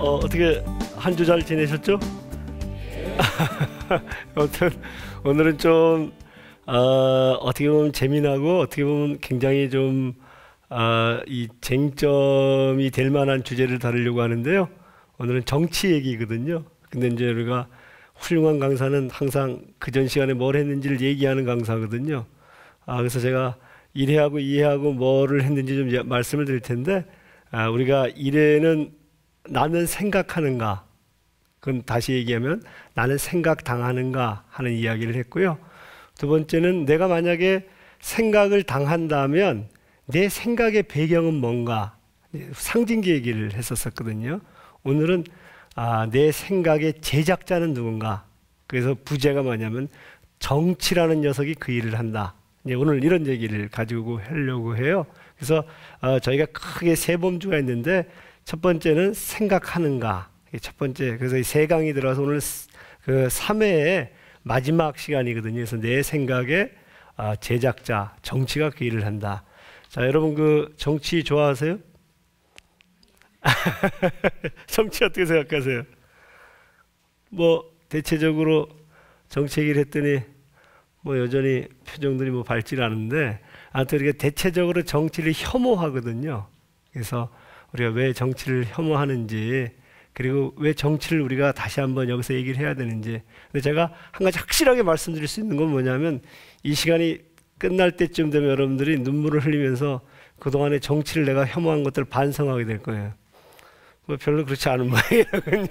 어떻게 한 주 잘 지내셨죠? 아무튼 오늘은 좀 어떻게 보면 재미나고 어떻게 보면 굉장히 좀 이 쟁점이 될 만한 주제를 다루려고 하는데요. 오늘은 정치 얘기거든요. 근데 이제 우리가 훌륭한 강사는 항상 그전 시간에 뭘 했는지를 얘기하는 강사거든요. 그래서 제가 1회하고 2회하고 뭐를 했는지 좀 말씀을 드릴 텐데, 우리가 1회는 나는 생각하는가, 그건 다시 얘기하면 나는 생각당하는가 하는 이야기를 했고요. 두 번째는 내가 만약에 생각을 당한다면 내 생각의 배경은 뭔가, 상징기 얘기를 했었거든요. 오늘은 내 생각의 제작자는 누군가. 그래서 부제가 뭐냐면 정치라는 녀석이 그 일을 한다. 오늘 이런 얘기를 가지고 하려고 해요. 그래서 저희가 크게 세 범주가 있는데, 첫 번째는 생각하는가. 첫 번째. 그래서 이 세 강이 들어서 오늘 그 3회의 마지막 시간이거든요. 그래서 내 생각의 제작자, 정치가 그 일을 한다. 자, 여러분 그 정치 좋아하세요? 정치 어떻게 생각하세요? 뭐 대체적으로 정치 얘기를 했더니 뭐 여전히 표정들이 뭐 밝지 않은데, 아무튼 우리가 대체적으로 정치를 혐오하거든요. 그래서 우리가 왜 정치를 혐오하는지, 그리고 왜 정치를 우리가 다시 한번 여기서 얘기를 해야 되는지. 근데 제가 한 가지 확실하게 말씀드릴 수 있는 건 뭐냐면, 이 시간이 끝날 때쯤 되면 여러분들이 눈물을 흘리면서 그동안에 정치를 내가 혐오한 것들을 반성하게 될 거예요. 뭐 별로 그렇지 않은 모양이라군요.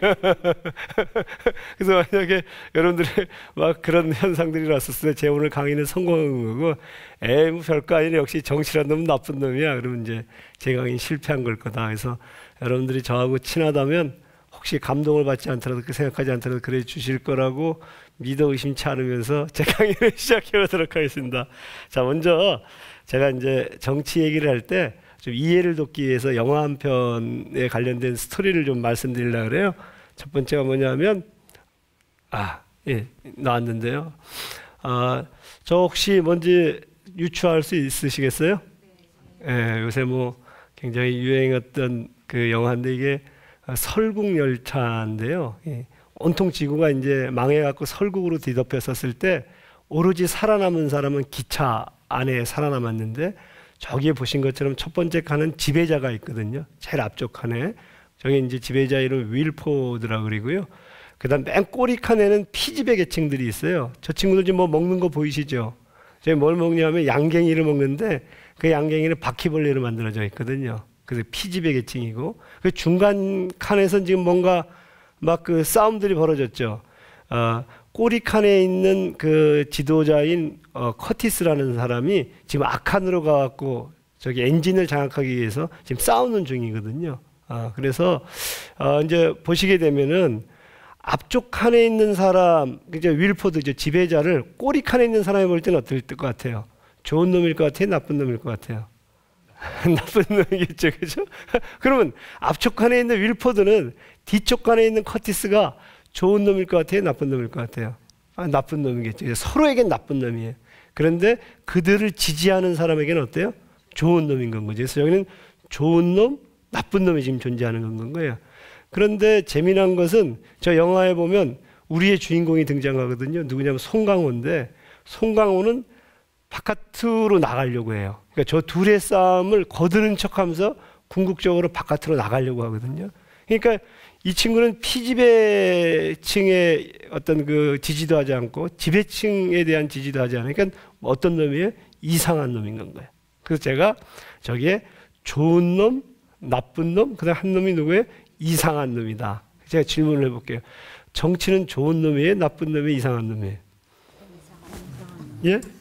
그래서 만약에 여러분들이 막 그런 현상들이 났었을 때 제 오늘 강의는 성공한 거고, 뭐 별거 아니네, 역시 정치란 놈은 나쁜 놈이야, 그러면 이제 제 강의 실패한 걸 거다. 그래서 여러분들이 저하고 친하다면 혹시 감동을 받지 않더라도, 그 생각하지 않더라도 그래 주실 거라고 믿어 의심치 않으면서 제 강의를 시작해 보도록 하겠습니다. 자, 먼저 제가 이제 정치 얘기를 할 때 좀 이해를 돕기 위해서 영화 한 편에 관련된 스토리를 좀 말씀드리려고 그래요. 첫 번째가 뭐냐면, 예, 나왔는데요. 저 혹시 뭔지 유추할 수 있으시겠어요? 예, 요새 뭐 굉장히 유행했던 그 영화인데, 이게 설국열차인데요. 예, 온통 지구가 이제 망해갖고 설국으로 뒤덮였었을 때 오로지 살아남은 사람은 기차 안에 살아남았는데, 저기에 보신 것처럼 첫 번째 칸은 지배자가 있거든요. 제일 앞쪽 칸에. 저게 이제 지배자 이름 윌포드라고 그러고요. 그 다음 맨 꼬리 칸에는 피지배 계층들이 있어요. 저 친구들 지금 뭐 먹는 거 보이시죠? 저희 뭘 먹냐면 양갱이를 먹는데, 그 양갱이는 바퀴벌레로 만들어져 있거든요. 그래서 피지배 계층이고, 그 중간 칸에선 지금 뭔가 막 그 싸움들이 벌어졌죠. 꼬리 칸에 있는 그 지도자인 커티스라는 사람이 지금 아칸으로 가갖고 저기 엔진을 장악하기 위해서 지금 싸우는 중이거든요. 그래서 이제 보시게 되면은 앞쪽 칸에 있는 사람, 이제 윌포드죠, 지배자를 꼬리 칸에 있는 사람이 볼 때는 어떨 것 같아요? 좋은 놈일 것 같아요? 나쁜 놈일 것 같아요? 나쁜 놈이겠죠, 그죠? 그러면 앞쪽 칸에 있는 윌포드는 뒤쪽 칸에 있는 커티스가 좋은 놈일 것 같아요? 나쁜 놈일 것 같아요? 나쁜 놈이겠죠. 서로에겐 나쁜 놈이에요. 그런데 그들을 지지하는 사람에게는 어때요? 좋은 놈인 건 거죠. 그래서 여기는 좋은 놈, 나쁜 놈이 지금 존재하는 건 거예요. 그런데 재미난 것은 저 영화에 보면 우리의 주인공이 등장하거든요. 누구냐면 송강호인데, 송강호는 바깥으로 나가려고 해요. 그러니까 저 둘의 싸움을 거드는 척하면서 궁극적으로 바깥으로 나가려고 하거든요. 그러니까 이 친구는 피지배층의 어떤 그 지지도 하지 않고 지배층에 대한 지지도 하지 않으니까 어떤 놈이에요? 이상한 놈인 건 거예요. 그래서 제가 저기에 좋은 놈, 나쁜 놈, 그 다음 한 놈이 누구예요? 이상한 놈이다. 제가 질문을 해볼게요. 정치는 좋은 놈이에요? 나쁜 놈이에요? 이상한 놈이에요? 예?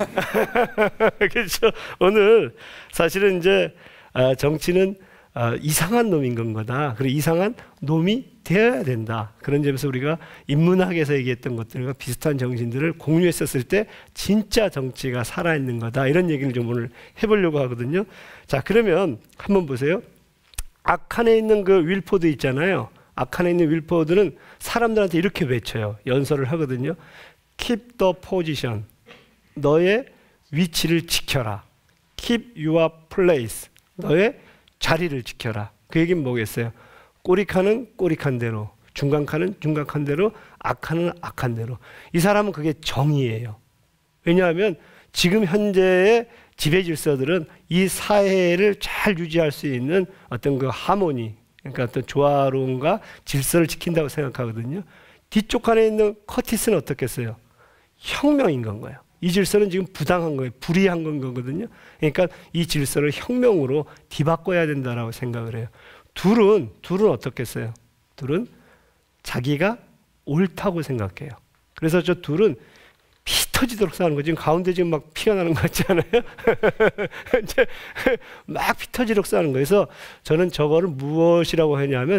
그렇죠. 오늘 사실은 이제 정치는 이상한 놈인 건 거다. 그리고 이상한 놈이 되어야 된다. 그런 점에서 우리가 인문학에서 얘기했던 것들과 비슷한 정신들을 공유했었을 때 진짜 정치가 살아있는 거다. 이런 얘기를 좀 오늘 해보려고 하거든요. 자, 그러면 한번 보세요. 악한에 있는 그 윌포드 있잖아요. 악한에 있는 윌포드는 사람들한테 이렇게 외쳐요. 연설을 하거든요. Keep the position. 너의 위치를 지켜라. Keep your place. 너의 자리를 지켜라. 그 얘기는 뭐겠어요? 꼬리칸은 꼬리칸 대로, 중간칸은 중간칸 대로, 악칸은 악한 대로. 이 사람은 그게 정의예요. 왜냐하면 지금 현재의 지배 질서들은 이 사회를 잘 유지할 수 있는 어떤 그 하모니, 그러니까 어떤 조화로움과 질서를 지킨다고 생각하거든요. 뒤쪽 칸에 있는 커티스는 어떻겠어요? 혁명인 건 거예요. 이 질서는 지금 부당한 거예요. 불이한 건 거거든요. 그러니까 이 질서를 혁명으로 뒤바꿔야 된다라고 생각을 해요. 둘은 어떻겠어요? 둘은 자기가 옳다고 생각해요. 그래서 저 둘은 피 터지도록 싸우는 거죠. 지금 가운데 지금 막 피가 나는 거 같지 않아요? 이제 막 피 터지도록 싸우는 거예요. 그래서 저는 저거를 무엇이라고 하냐면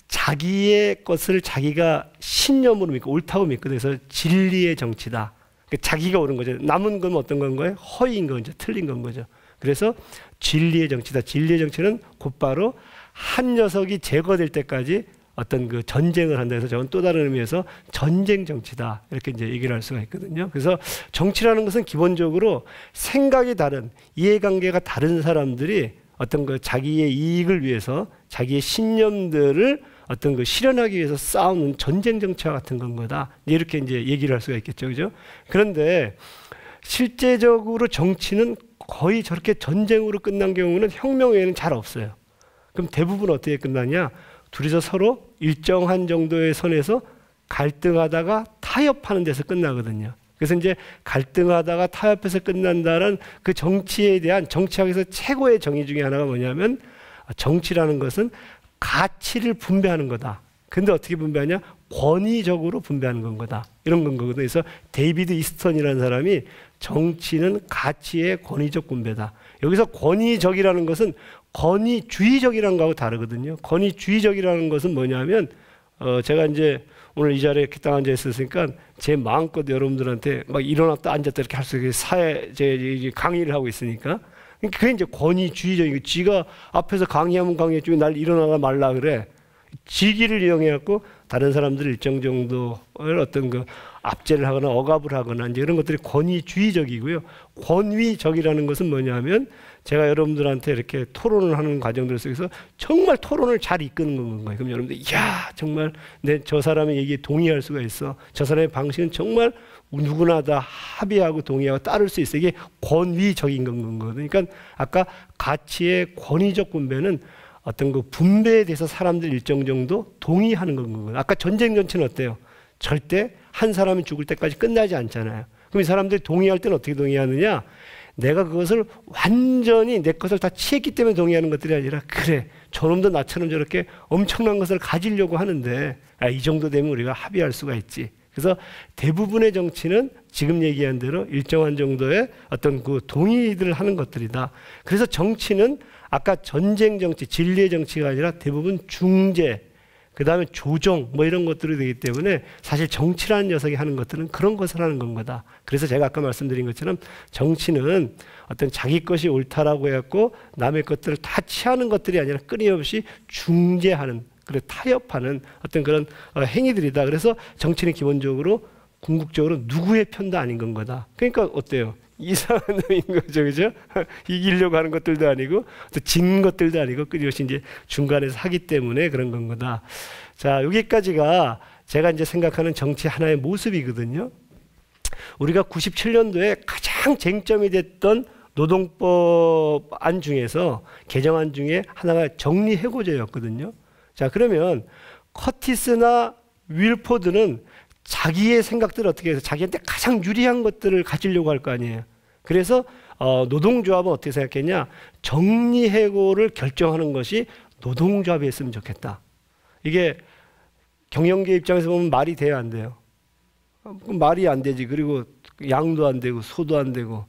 자기의 것을 자기가 신념으로 믿고 옳다고 믿거든요. 그래서 진리의 정치다. 자기가 옳은 거죠. 남은 건 어떤 건 거예요? 허위인 거죠. 틀린 건 거죠. 그래서 진리의 정치다. 진리의 정치는 곧바로 한 녀석이 제거될 때까지 어떤 그 전쟁을 한다 해서 저는 또 다른 의미에서 전쟁 정치다. 이렇게 이제 얘기를 할 수가 있거든요. 그래서 정치라는 것은 기본적으로 생각이 다른, 이해관계가 다른 사람들이 어떤 그 자기의 이익을 위해서 자기의 신념들을 어떤 그 실현하기 위해서 싸우는 전쟁 정치와 같은 건 거다. 이렇게 이제 얘기를 할 수가 있겠죠. 그죠? 그런데 실제적으로 정치는 거의 저렇게 전쟁으로 끝난 경우는 혁명 외에는 잘 없어요. 그럼 대부분 어떻게 끝나냐? 둘이서 서로 일정한 정도의 선에서 갈등하다가 타협하는 데서 끝나거든요. 그래서 이제 갈등하다가 타협해서 끝난다는 그 정치에 대한 정치학에서 최고의 정의 중에 하나가 뭐냐면 정치라는 것은 가치를 분배하는 거다. 근데 어떻게 분배하냐? 권위적으로 분배하는 건 거다. 이런 건 거거든요. 그래서 데이비드 이스턴이라는 사람이 정치는 가치의 권위적 분배다. 여기서 권위적이라는 것은 권위주의적이라는 거하고 다르거든요. 권위주의적이라는 것은 뭐냐면 제가 이제 오늘 이 자리에 이렇게 딱 앉아 있었으니까 제 마음껏 여러분들한테 막 일어났다 앉았다 이렇게 할 수 있게 제 강의를 하고 있으니까 그게 이제 권위주의적이고 지가 앞에서 강의하면 강의했지 날 일어나라 말라 그래. 지기를 이용해갖고 다른 사람들 일정 정도의 어떤 그 압제를 하거나 억압을 하거나 이제 이런 것들이 권위주의적이고요. 권위적이라는 것은 뭐냐면 제가 여러분들한테 이렇게 토론을 하는 과정들 속에서 정말 토론을 잘 이끄는 건가요? 그럼 여러분들, 이야, 정말 저 사람의 얘기에 동의할 수가 있어. 저 사람의 방식은 정말 누구나 다 합의하고 동의하고 따를 수 있어. 이게 권위적인 거거든요. 그러니까 아까 가치의 권위적 분배는 어떤 그 분배에 대해서 사람들 일정 정도 동의하는 거거든요. 아까 전쟁 정치는 어때요? 절대 한 사람이 죽을 때까지 끝나지 않잖아요. 그럼 이 사람들이 동의할 때는 어떻게 동의하느냐? 내가 그것을 완전히 내 것을 다 취했기 때문에 동의하는 것들이 아니라 그래, 저놈도 나처럼 저렇게 엄청난 것을 가지려고 하는데 이 정도 되면 우리가 합의할 수가 있지. 그래서 대부분의 정치는 지금 얘기한 대로 일정한 정도의 어떤 그 동의들을 하는 것들이다. 그래서 정치는 아까 전쟁 정치, 진리의 정치가 아니라 대부분 중재, 그 다음에 조정 뭐 이런 것들이 되기 때문에 사실 정치라는 녀석이 하는 것들은 그런 것을 하는 건 거다. 그래서 제가 아까 말씀드린 것처럼 정치는 어떤 자기 것이 옳다라고 해갖고 남의 것들을 다 취하는 것들이 아니라 끊임없이 중재하는, 그래 타협하는 어떤 그런 행위들이다. 그래서 정치는 기본적으로 궁극적으로 누구의 편도 아닌 건 거다. 그러니까 어때요? 이상한 놈인 거죠, 그죠? 이기려고 하는 것들도 아니고, 또 진 것들도 아니고, 끊임없이 이제 중간에서 하기 때문에 그런 건 거다. 자, 여기까지가 제가 이제 생각하는 정치 하나의 모습이거든요. 우리가 97년도에 가장 쟁점이 됐던 노동법 안 중에서, 개정안 중에 하나가 정리해고제였거든요. 자, 그러면 커티스나 윌포드는 자기의 생각들을 어떻게 해서 자기한테 가장 유리한 것들을 가지려고 할 거 아니에요. 그래서 노동조합은 어떻게 생각했냐? 정리해고를 결정하는 것이 노동조합이 했으면 좋겠다. 이게 경영계 입장에서 보면 말이 돼야 안 돼요. 말이 안 되지. 그리고 양도 안 되고 소도 안 되고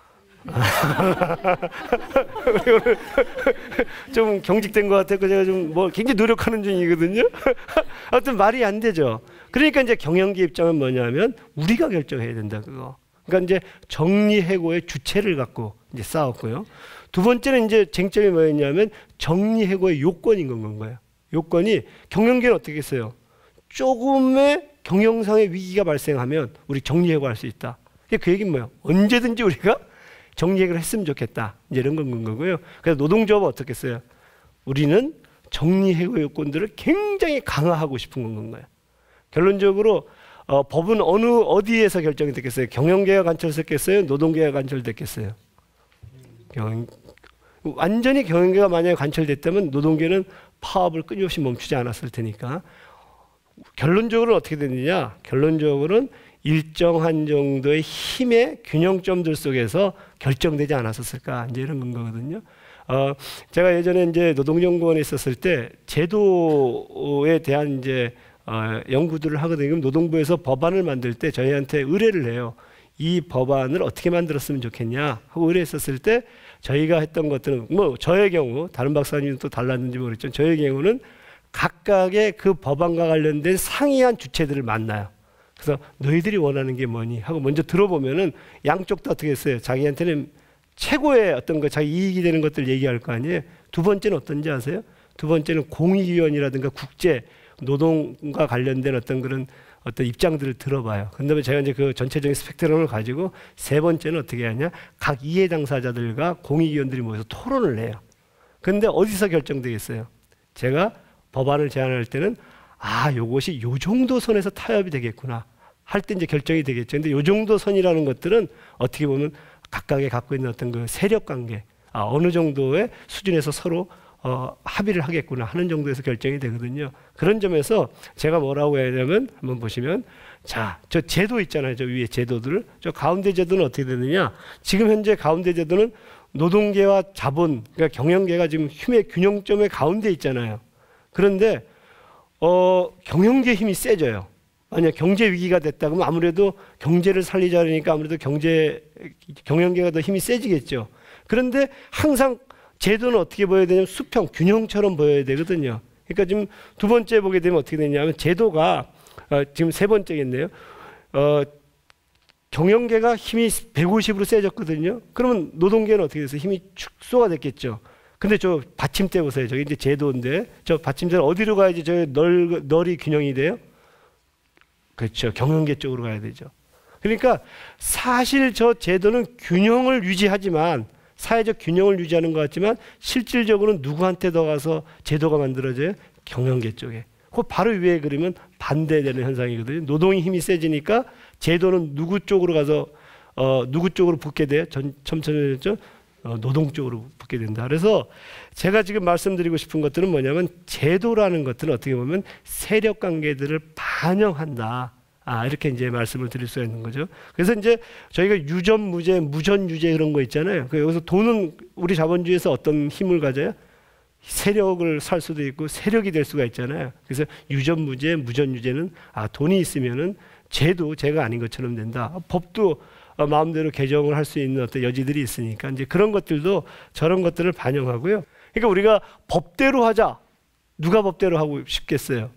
좀 경직된 것 같아서 제가 좀 뭐 굉장히 노력하는 중이거든요. 하여튼 말이 안 되죠. 그러니까 이제 경영계 입장은 뭐냐면 우리가 결정해야 된다 그거. 그러니까 이제 정리해고의 주체를 갖고 이제 싸웠고요. 두 번째는 이제 쟁점이 뭐였냐면 정리해고의 요건인 건 거예요. 요건이 경영계는 어떻게 했어요? 조금의 경영상의 위기가 발생하면 우리 정리해고할 수 있다. 그 얘기는 뭐예요? 언제든지 우리가 정리해고를 했으면 좋겠다. 이제 이런 건 거고요. 그래서 노동조합은 어떻게 했어요? 우리는 정리해고요건들을 굉장히 강화하고 싶은 건가요? 결론적으로 법은 어디에서 결정이 됐겠어요? 경영계가 관철됐겠어요? 노동계가 관철됐겠어요? 완전히 경영계가 만약에 관철됐다면 노동계는 파업을 끊임없이 멈추지 않았을 테니까 결론적으로는 어떻게 되느냐? 결론적으로는 일정한 정도의 힘의 균형점들 속에서 결정되지 않았었을까? 이제 이런 거거든요. 제가 예전에 이제 노동연구원에 있었을 때 제도에 대한 이제 연구들을 하거든요. 그럼 노동부에서 법안을 만들 때 저희한테 의뢰를 해요. 이 법안을 어떻게 만들었으면 좋겠냐 하고 의뢰했었을 때 저희가 했던 것들은 뭐 저의 경우 다른 박사님은 또 달랐는지 모르겠지만 저의 경우는 각각의 그 법안과 관련된 상이한 주체들을 만나요. 그래서 너희들이 원하는 게 뭐니 하고 먼저 들어보면은 양쪽 다 어떻게 했어요? 자기한테는 최고의 어떤 거 자기 이익이 되는 것들 얘기할 거 아니에요. 두 번째는 어떤지 아세요? 두 번째는 공익위원이라든가 국제 노동과 관련된 어떤 그런 어떤 입장들을 들어봐요. 그다음에 제가 이제 그 전체적인 스펙트럼을 가지고 세 번째는 어떻게 하냐? 각 이해 당사자들과 공익위원들이 모여서 토론을 해요. 근데 어디서 결정되겠어요? 제가 법안을 제안할 때는 요것이 요 정도 선에서 타협이 되겠구나 할 때 이제 결정이 되겠죠. 근데 요 정도 선이라는 것들은 어떻게 보면 각각의 갖고 있는 어떤 그 세력 관계, 어느 정도의 수준에서 서로 합의를 하겠구나 하는 정도에서 결정이 되거든요. 그런 점에서 제가 뭐라고 해야 되냐면 한번 보시면 자, 저 제도 있잖아요. 저 위에 제도들. 저 가운데 제도는 어떻게 되느냐? 지금 현재 가운데 제도는 노동계와 자본, 그러니까 경영계가 지금 힘의 균형점의 가운데 있잖아요. 그런데 경영계 힘이 세져요. 만약 경제 위기가 됐다 그러면 아무래도 경제를 살리자 그러니까 아무래도 경영계가 더 힘이 세지겠죠. 그런데 항상 제도는 어떻게 보여야 되냐면 수평, 균형처럼 보여야 되거든요. 그러니까 지금 두 번째 보게 되면 어떻게 되냐면 제도가 지금 세 번째겠네요. 경영계가 힘이 150으로 세졌거든요. 그러면 노동계는 어떻게 됐어요? 힘이 축소가 됐겠죠. 근데 저 받침대 보세요. 저기 이제 제도인데 저 받침대는 어디로 가야지 저 널이 균형이 돼요? 그렇죠. 경영계 쪽으로 가야 되죠. 그러니까 사실 저 제도는 균형을 유지하지만 사회적 균형을 유지하는 것 같지만 실질적으로는 누구한테 더 가서 제도가 만들어져요? 경영계 쪽에. 그 바로 위에 그러면 반대되는 현상이거든요. 노동의 힘이 세지니까 제도는 누구 쪽으로 가서 누구 쪽으로 붙게 돼요? 첨천했죠? 노동 쪽으로 붙게 된다. 그래서 제가 지금 말씀드리고 싶은 것들은 뭐냐면 제도라는 것들은 어떻게 보면 세력 관계들을 반영한다. 이렇게 이제 말씀을 드릴 수 있는 거죠. 그래서 이제 저희가 유전, 무죄, 무전, 유죄 그런 거 있잖아요. 여기서 돈은 우리 자본주의에서 어떤 힘을 가져요? 세력을 살 수도 있고 세력이 될 수가 있잖아요. 그래서 유전, 무죄, 무전, 유죄는 돈이 있으면은 제가 아닌 것처럼 된다. 법도 마음대로 개정을 할 수 있는 어떤 여지들이 있으니까 이제 그런 것들도 저런 것들을 반영하고요. 그러니까 우리가 법대로 하자. 누가 법대로 하고 싶겠어요?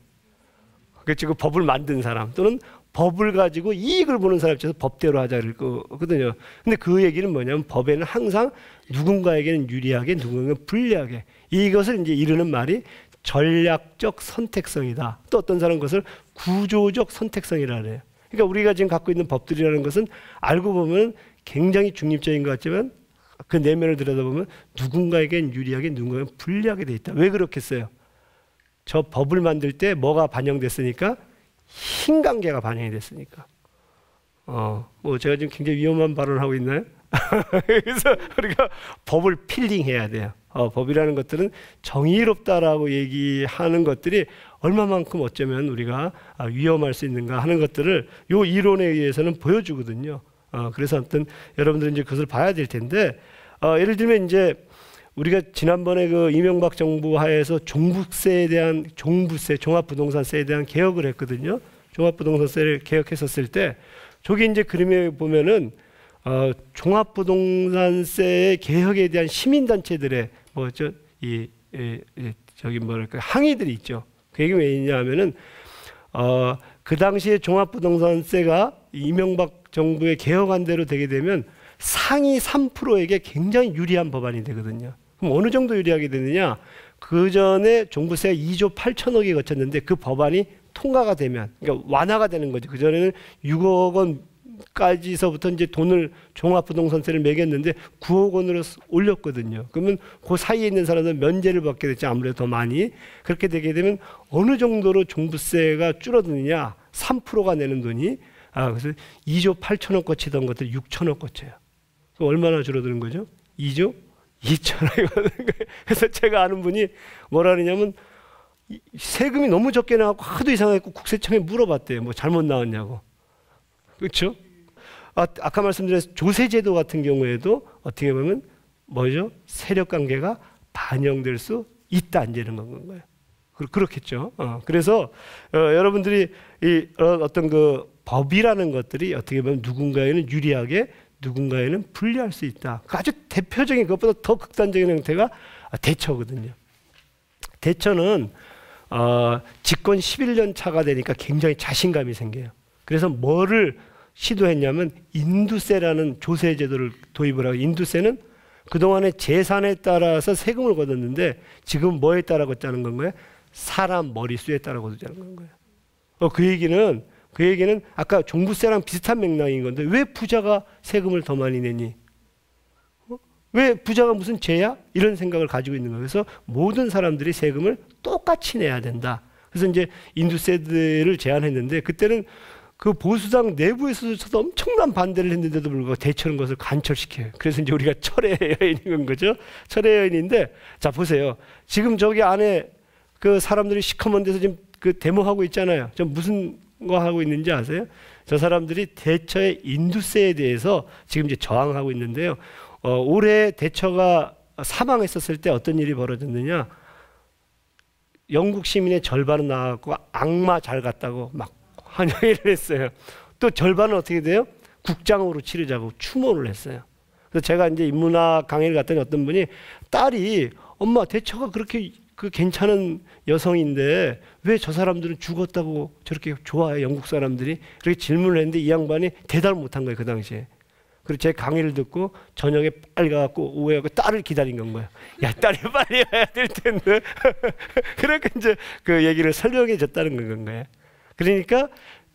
그 법을 만든 사람 또는 법을 가지고 이익을 보는 사람 입장에서 법대로 하자 그럴 거거든요. 근데 그 얘기는 뭐냐면 법에는 항상 누군가에게는 유리하게 누군가에게는 불리하게 이것을 이제 이르는 말이 전략적 선택성이다. 또 어떤 사람은 그것을 구조적 선택성이라 그래요. 그러니까 우리가 지금 갖고 있는 법들이라는 것은 알고 보면 굉장히 중립적인 것 같지만 그 내면을 들여다보면 누군가에겐 유리하게 누군가에겐 불리하게 돼 있다. 왜 그렇겠어요? 저 법을 만들 때 뭐가 반영됐으니까 힘 관계가 반영이 됐으니까. 뭐 제가 지금 굉장히 위험한 발언을 하고 있나요? 그래서 우리가 법을 필링해야 돼요. 법이라는 것들은 정의롭다라고 얘기하는 것들이 얼마만큼 어쩌면 우리가 위험할 수 있는가 하는 것들을 요 이론에 의해서는 보여주거든요. 그래서 아무튼 여러분들은 이제 그것을 봐야 될 텐데, 예를 들면 이제 우리가 지난번에 그 이명박 정부 하에서 종부세에 대한 종합부동산세에 대한 개혁을 했거든요. 종합부동산세를 개혁했었을 때 저기 이제 그림에 보면은 종합부동산세의 개혁에 대한 시민단체들의 항의들이 있죠. 그 얘기 왜 있냐면은 그 당시에 종합부동산세가 이명박 정부의 개혁안대로 되게 되면 상위 3%에게 굉장히 유리한 법안이 되거든요. 그럼 어느 정도 유리하게 되느냐? 그 전에 종부세가 2조 8천억이 거쳤는데 그 법안이 통과가 되면, 그러니까 완화가 되는 거죠. 그 전에는 6억 원 2010년까지서부터 이제 돈을 종합부동산세를 매겼는데 9억 원으로 올렸거든요. 그러면 그 사이에 있는 사람들은 면제를 받게 됐지, 아무래도 더 많이. 그렇게 되게 되면 어느 정도로 종부세가 줄어드느냐? 3%가 내는 돈이 그래서 2조 8천억 거치던 것들 6천억 거쳐요. 얼마나 줄어드는 거죠? 2조 2천억이거든요. 그래서 제가 아는 분이 뭐라 그러냐면 세금이 너무 적게 나왔고 하도 이상했고 국세청에 물어봤대요. 뭐 잘못 나왔냐고. 그렇죠? 아까 말씀드린 조세제도 같은 경우에도 어떻게 보면 뭐죠? 세력관계가 반영될 수 있다, 이제는 건가요? 그렇겠죠. 그래서 여러분들이 이 어떤 그 법이라는 것들이 어떻게 보면 누군가에는 유리하게 누군가에는 불리할 수 있다. 아주 대표적인 것보다 더 극단적인 형태가 대처거든요. 대처는 집권 11년 차가 되니까 굉장히 자신감이 생겨요. 그래서 뭐를 시도했냐면 인두세라는 조세 제도를 도입을 하고, 인두세는 그동안의 재산에 따라서 세금을 걷었는데 지금 뭐에 따라 걷자는 건가요? 사람 머릿수에 따라 걷자는 건가요. 그 얘기는 아까 종부세랑 비슷한 맥락인 건데 왜 부자가 세금을 더 많이 내니? 왜 부자가 무슨 죄야? 이런 생각을 가지고 있는 거예요. 그래서 모든 사람들이 세금을 똑같이 내야 된다. 그래서 이제 인두세를 제안했는데 그때는 그 보수당 내부에서도 엄청난 반대를 했는데도 불구하고 대처는 것을 간철시켜요. 그래서 이제 우리가 철의 여인인 건 거죠. 철의 여인인데, 자 보세요. 지금 저기 안에 그 사람들이 시커먼 데서 지금 그 데모하고 있잖아요. 저 무슨 거 하고 있는지 아세요? 저 사람들이 대처의 인두세에 대해서 지금 이제 저항하고 있는데요. 올해 대처가 사망했었을 때 어떤 일이 벌어졌느냐? 영국 시민의 절반은 나와갖고 악마 잘 갔다고 막 환영회를 했어요. 또 절반은 어떻게 돼요? 국장으로 치르자고 추모를 했어요. 그래서 제가 이제 인문학 강의를 갔더니 어떤 분이 딸이 엄마 대처가 그렇게 그 괜찮은 여성인데 왜 저 사람들은 죽었다고 저렇게 좋아해, 영국 사람들이? 그렇게 질문을 했는데 이 양반이 대답을 못한 거예요, 그 당시에. 그리고 제 강의를 듣고 저녁에 빨리 가갖고 오후에 가고 딸을 기다린 건 거예요. 야, 딸이 빨리 와야 될 텐데. 그러니까 이제 그 얘기를 설명해 줬다는 건 거예요. 그러니까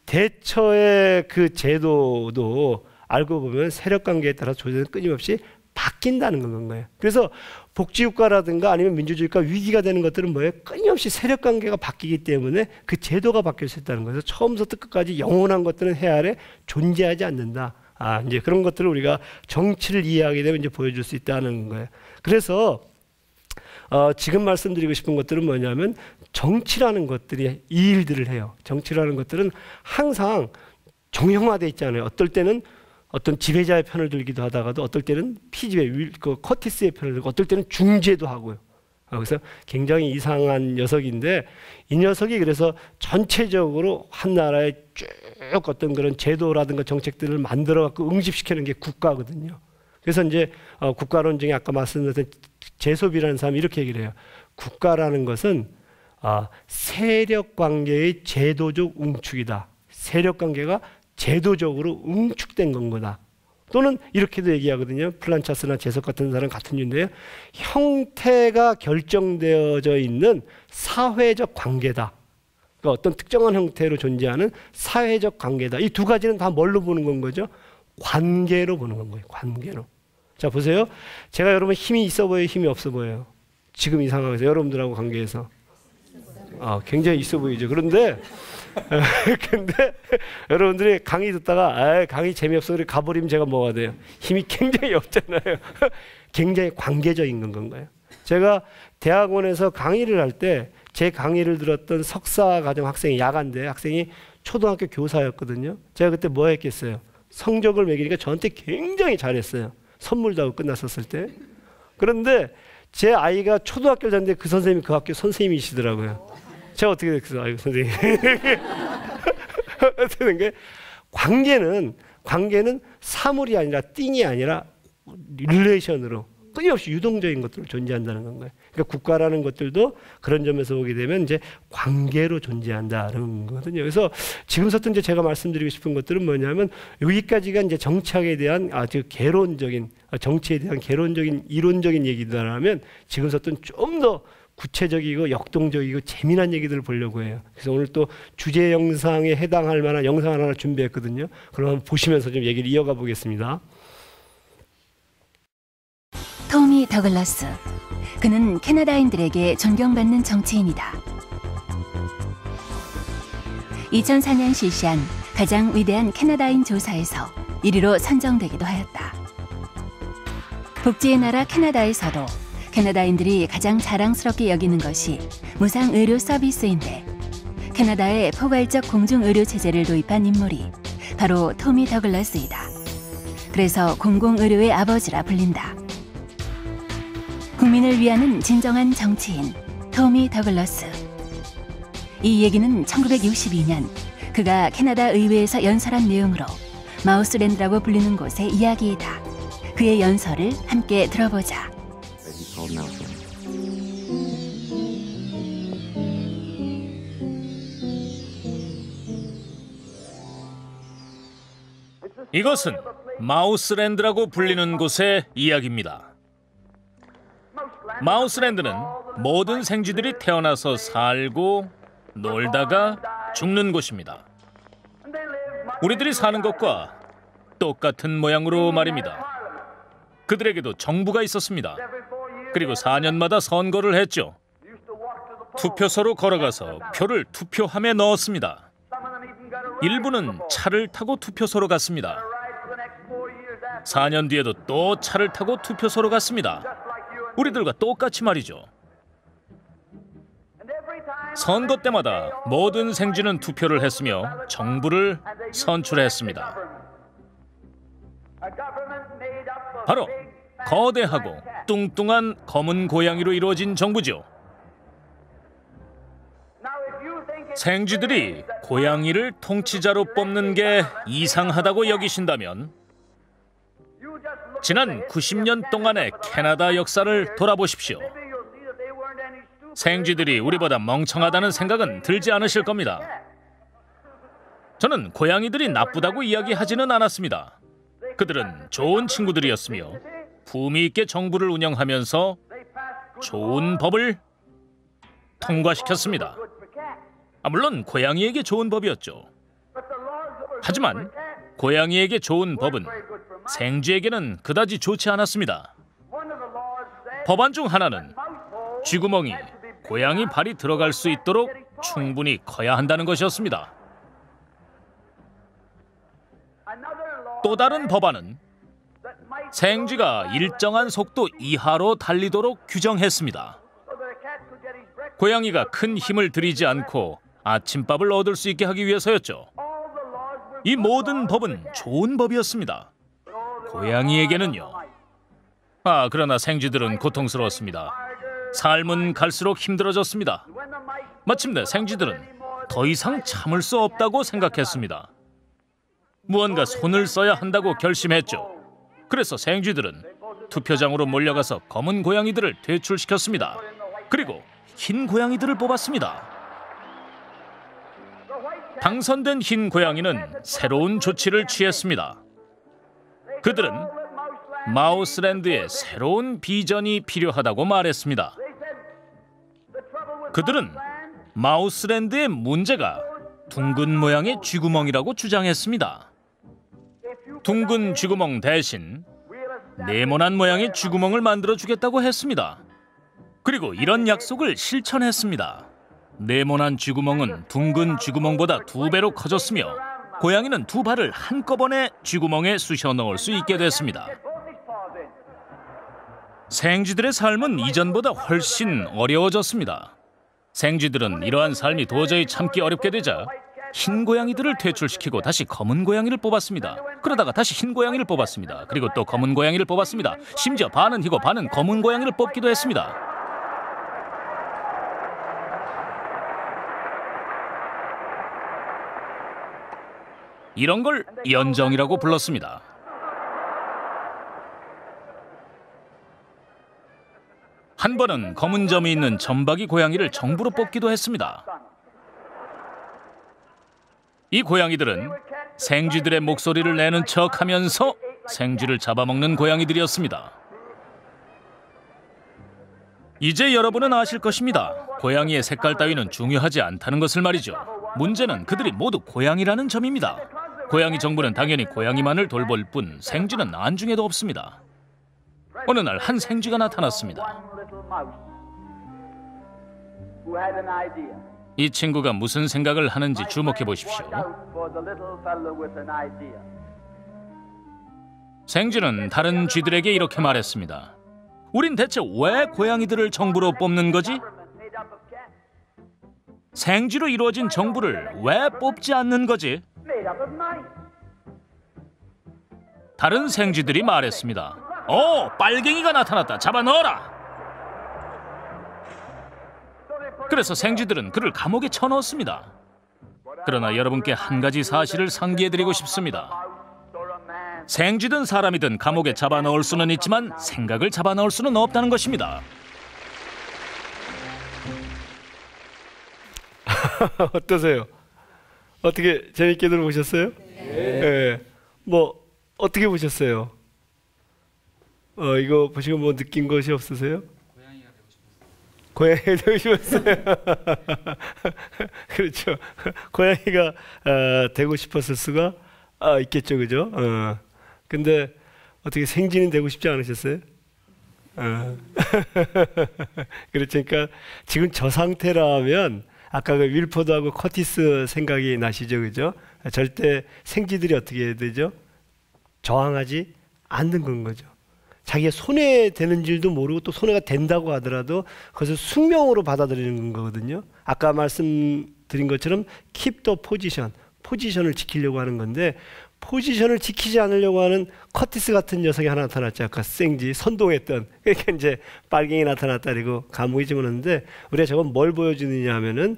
대처의 그 제도도 알고 보면 세력관계에 따라 조세는 끊임없이 바뀐다는 건 거예요. 그래서 복지국가라든가 아니면 민주주의가 위기가 되는 것들은 뭐예요? 끊임없이 세력관계가 바뀌기 때문에 그 제도가 바뀔 수 있다는 거예요. 처음부터 끝까지 영원한 것들은 해 아래 존재하지 않는다. 이제 그런 것들을 우리가 정치를 이해하게 되면 이제 보여줄 수 있다는 거예요. 그래서 지금 말씀드리고 싶은 것들은 뭐냐면 정치라는 것들이 이 일들을 해요. 정치라는 것들은 항상 정형화되어 있잖아요. 어떨 때는 어떤 지배자의 편을 들기도 하다가도 어떨 때는 피지배, 그 커티스의 편을 들고 어떨 때는 중재도 하고요. 그래서 굉장히 이상한 녀석인데 이 녀석이 그래서 전체적으로 한 나라에 쭉 어떤 그런 제도라든가 정책들을 만들어 갖고 응집시키는 게 국가거든요. 그래서 이제 국가론 중에 아까 말씀드렸던 제소비라는 사람이 이렇게 얘기를 해요. 국가라는 것은 세력 관계의 제도적 응축이다. 세력 관계가 제도적으로 응축된 건 거다. 또는 이렇게도 얘기하거든요. 플란차스나 제석 같은 사람 같은 유인데요. 형태가 결정되어져 있는 사회적 관계다. 그러니까 어떤 특정한 형태로 존재하는 사회적 관계다. 이 두 가지는 다 뭘로 보는 건 거죠? 관계로 보는 건 거예요. 관계로. 자 보세요. 제가 여러분 힘이 있어 보여요? 힘이 없어 보여요? 지금 이 상황에서 여러분들하고 관계에서 굉장히 있어 보이죠. 그런데 여러분들이 강의 듣다가 강의 재미없어 그래 가버리면 제가 뭐가 돼요? 힘이 굉장히 없잖아요. 굉장히 관계적인 건가요? 제가 대학원에서 강의를 할 때 제 강의를 들었던 석사 과정 학생이 야간대 학생이 초등학교 교사였거든요. 제가 그때 뭐 했겠어요? 성적을 매기니까 저한테 굉장히 잘했어요. 선물도 하고 끝났었을 때. 그런데 제 아이가 초등학교를 다녔는데 그 선생님이 그 학교 선생님이시더라고요. 제가 어떻게 됐겠어요? 아이고 선생님. 어떻게 게 관계는 사물이 아니라 띵이 아니라 릴레이션으로 끊임없이 유동적인 것들로 존재한다는 건가요? 그러니까 국가라는 것들도 그런 점에서 보게 되면 이제 관계로 존재한다는 거거든요. 그래서 지금부터 이제 제가 말씀드리고 싶은 것들은 뭐냐면 여기까지가 이제 정치학에 대한 아주 개론적인 정치에 대한 개론적인 이론적인 얘기다라면 지금부터는 좀 더 구체적이고 역동적이고 재미난 얘기들을 보려고 해요. 그래서 오늘 또 주제 영상에 해당할 만한 영상 하나 준비했거든요. 그럼 보시면서 좀 얘기를 이어가 보겠습니다. 토미 더글러스. 그는 캐나다인들에게 존경받는 정치인이다. 2004년 실시한 가장 위대한 캐나다인 조사에서 1위로 선정되기도 하였다. 복지의 나라 캐나다에서도 캐나다인들이 가장 자랑스럽게 여기는 것이 무상의료 서비스인데, 캐나다의 포괄적 공중의료 체제를 도입한 인물이 바로 토미 더글러스이다. 그래서 공공의료의 아버지라 불린다. 국민을 위하는 진정한 정치인 토미 더글러스. 이 얘기는 1962년 그가 캐나다 의회에서 연설한 내용으로 마우스랜드라고 불리는 곳의 이야기이다. 그의 연설을 함께 들어보자. 이것은 마우스랜드라고 불리는 곳의 이야기입니다. 마우스랜드는 모든 생쥐들이 태어나서 살고 놀다가 죽는 곳입니다. 우리들이 사는 것과 똑같은 모양으로 말입니다. 그들에게도 정부가 있었습니다. 그리고 4년마다 선거를 했죠. 투표소로 걸어가서 표를 투표함에 넣었습니다. 일부는 차를 타고 투표소로 갔습니다. 4년 뒤에도 또 차를 타고 투표소로 갔습니다. 우리들과 똑같이 말이죠. 선거 때마다 모든 생쥐는 투표를 했으며 정부를 선출했습니다. 바로 거대하고 뚱뚱한 검은 고양이로 이루어진 정부죠. 생쥐들이 고양이를 통치자로 뽑는 게 이상하다고 여기신다면 지난 90년 동안의 캐나다 역사를 돌아보십시오. 생쥐들이 우리보다 멍청하다는 생각은 들지 않으실 겁니다. 저는 고양이들이 나쁘다고 이야기하지는 않았습니다. 그들은 좋은 친구들이었으며 품위 있게 정부를 운영하면서 좋은 법을 통과시켰습니다. 물론 고양이에게 좋은 법이었죠. 하지만 고양이에게 좋은 법은 생쥐에게는 그다지 좋지 않았습니다. 법안 중 하나는 쥐구멍이 고양이 발이 들어갈 수 있도록 충분히 커야 한다는 것이었습니다. 또 다른 법안은 생쥐가 일정한 속도 이하로 달리도록 규정했습니다. 고양이가 큰 힘을 들이지 않고 아침밥을 얻을 수 있게 하기 위해서였죠. 이 모든 법은 좋은 법이었습니다. 고양이에게는요. 그러나 생쥐들은 고통스러웠습니다. 삶은 갈수록 힘들어졌습니다. 마침내 생쥐들은 더 이상 참을 수 없다고 생각했습니다. 무언가 손을 써야 한다고 결심했죠. 그래서 생쥐들은 투표장으로 몰려가서 검은 고양이들을 퇴출시켰습니다. 그리고 흰 고양이들을 뽑았습니다. 당선된 흰 고양이는 새로운 조치를 취했습니다. 그들은 마우스랜드에 새로운 비전이 필요하다고 말했습니다. 그들은 마우스랜드의 문제가 둥근 모양의 쥐구멍이라고 주장했습니다. 둥근 쥐구멍 대신 네모난 모양의 쥐구멍을 만들어주겠다고 했습니다. 그리고 이런 약속을 실천했습니다. 네모난 쥐구멍은 둥근 쥐구멍보다 2배로 커졌으며 고양이는 2발을 한꺼번에 쥐구멍에 쑤셔 넣을 수 있게 됐습니다. 생쥐들의 삶은 이전보다 훨씬 어려워졌습니다. 생쥐들은 이러한 삶이 도저히 참기 어렵게 되자 흰 고양이들을 퇴출시키고 다시 검은 고양이를 뽑았습니다. 그러다가 다시 흰 고양이를 뽑았습니다. 그리고 또 검은 고양이를 뽑았습니다. 심지어 반은 희고 반은 검은 고양이를 뽑기도 했습니다. 이런 걸 연정이라고 불렀습니다. 한 번은 검은 점이 있는 점박이 고양이를 정부로 뽑기도 했습니다. 이 고양이들은 생쥐들의 목소리를 내는 척하면서 생쥐를 잡아먹는 고양이들이었습니다. 이제 여러분은 아실 것입니다. 고양이의 색깔 따위는 중요하지 않다는 것을 말이죠. 문제는 그들이 모두 고양이라는 점입니다. 고양이 정부는 당연히 고양이만을 돌볼 뿐 생쥐는 안중에도 없습니다. 어느 날 한 생쥐가 나타났습니다. 이 친구가 무슨 생각을 하는지 주목해 보십시오. 생쥐는 다른 쥐들에게 이렇게 말했습니다. 우린 대체 왜 고양이들을 정부로 뽑는 거지? 생쥐로 이루어진 정부를 왜 뽑지 않는 거지? 다른 생쥐들이 말했습니다. 빨갱이가 나타났다. 잡아 넣어라. 그래서 생쥐들은 그를 감옥에 쳐넣었습니다. 그러나 여러분께 한 가지 사실을 상기해드리고 싶습니다. 생쥐든 사람이든 감옥에 잡아 넣을 수는 있지만 생각을 잡아 넣을 수는 없다는 것입니다. 어떠세요? 어떻게 재밌게 들어보셨어요? 네. 뭐 어떻게 보셨어요? 이거 보시고 뭐 느낀 것이 없으세요? 고양이가 되고 싶었어요. 그렇죠. 고양이가 되고 싶었을 수가 있겠죠, 그죠? 근데 어떻게 생쥐는 되고 싶지 않으셨어요? 그렇죠. 그러니까 지금 저 상태라면 아까 그 윌포드하고 커티스 생각이 나시죠, 그죠? 절대 생쥐들이 어떻게 해야 되죠? 저항하지 않는 건 거죠. 자기가 손해되는 줄도 모르고 또 손해가 된다고 하더라도 그것을 숙명으로 받아들이는 거거든요. 아까 말씀드린 것처럼 keep the position, 포지션을 지키려고 하는 건데 포지션을 지키지 않으려고 하는 커티스 같은 녀석이 하나 나타났죠. 아까 생쥐 선동했던. 그러니까 이제 빨갱이 나타났다 그리고 감옥에 집어넣는데 우리가 저건 뭘 보여주느냐 하면은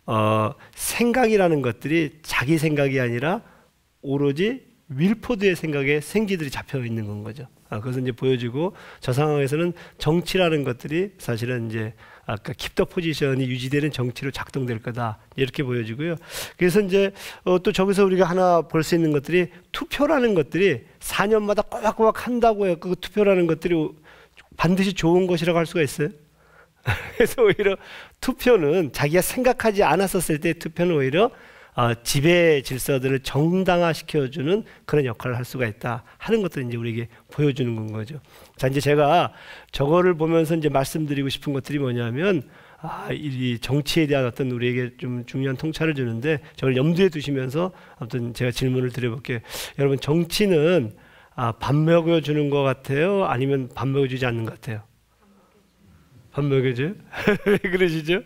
생각이라는 것들이 자기 생각이 아니라 오로지 윌포드의 생각에 생쥐들이 잡혀 있는 건 거죠. 그것을 이제 보여주고 저 상황에서는 정치라는 것들이 사실은 이제 아까 킵더 포지션이 유지되는 정치로 작동될 거다 이렇게 보여지고요. 그래서 이제 또 저기서 우리가 하나 볼 수 있는 것들이 투표라는 것들이 4년마다 꼬박꼬박 한다고 해요. 그 투표라는 것들이 반드시 좋은 것이라고 할 수가 있어요. 그래서 오히려 투표는 자기가 생각하지 않았었을 때 투표는 오히려 지배 질서들을 정당화시켜주는 그런 역할을 할 수가 있다 하는 것들을 이제 우리에게 보여주는 건 거죠. 자, 이제 제가 저거를 보면서 이제 말씀드리고 싶은 것들이 뭐냐면, 이 정치에 대한 어떤 우리에게 좀 중요한 통찰을 주는데, 저걸 염두에 두시면서 아무튼 제가 질문을 드려볼게요. 여러분, 정치는 밥 먹여주는 것 같아요? 아니면 밥 먹여주지 않는 것 같아요? 밥 먹여줘요? 왜 그러시죠?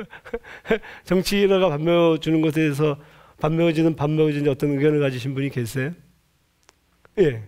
정치인화가 밥 먹여주는 것에 대해서 밥 먹여주는 어떤 의견을 가지신 분이 계세요? 예.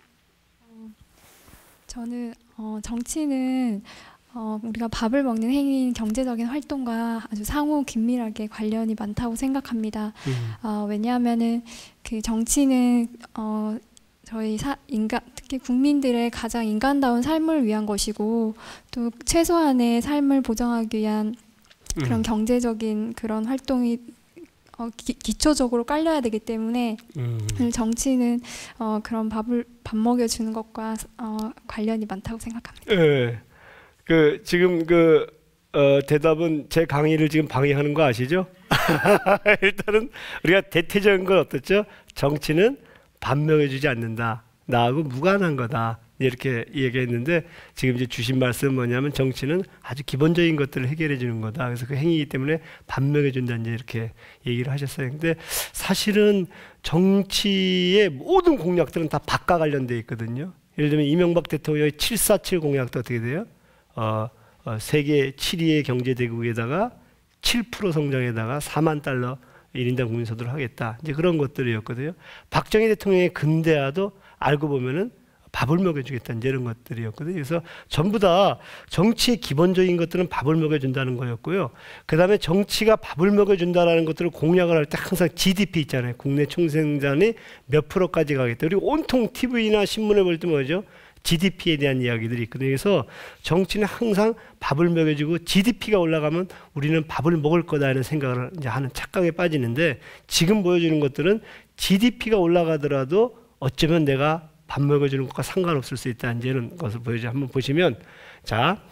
저는 정치는 우리가 밥을 먹는 행위인 경제적인 활동과 아주 상호 긴밀하게 관련이 많다고 생각합니다. 왜냐하면은 그 정치는 저희 인간, 특히 국민들의 가장 인간다운 삶을 위한 것이고 또 최소한의 삶을 보장하기 위한 그런 경제적인 그런 활동이 기초적으로 깔려야 되기 때문에 정치는 그런 밥 먹여주는 것과 관련이 많다고 생각합니다. 네. 지금 대답은 제 강의를 지금 방해하는 거 아시죠? 일단은 우리가 대체적인 건 어떻죠? 정치는 밥 먹여주지 않는다. 나하고 무관한 거다. 이렇게 얘기했는데 지금 이제 주신 말씀은 뭐냐면 정치는 아주 기본적인 것들을 해결해 주는 거다. 그래서 그 행위이기 때문에 밥 먹여준다 이제 이렇게 얘기를 하셨어요. 근데 사실은 정치의 모든 공약들은 다 밥과 관련되어 있거든요. 예를 들면 이명박 대통령의 747 공약도 어떻게 돼요? 세계 7위의 경제대국에다가 7% 성장에다가 4만 달러 1인당 국민소득을 하겠다. 이제 그런 것들이었거든요. 박정희 대통령의 근대화도 알고 보면은 밥을 먹여주겠다. 이제 이런 것들이었거든요. 그래서 전부 다 정치의 기본적인 것들은 밥을 먹여준다는 거였고요. 그 다음에 정치가 밥을 먹여준다는 것들을 공약을 할 때 항상 GDP 있잖아요. 국내 총생산이 몇 프로까지 가겠다. 그리고 온통 TV나 신문에 볼 때 뭐죠? GDP에 대한 이야기들이 있거든요. 그래서 정치는 항상 밥을 먹여주고 GDP가 올라가면 우리는 밥을 먹을 거다라는 생각을 이제 하는 착각에 빠지는데 지금 보여주는 것들은 GDP가 올라가더라도 어쩌면 내가 밥 먹여주는 것과 상관없을 수 있다. 이제 이런 것을 보여줘. 한번 보시면 자,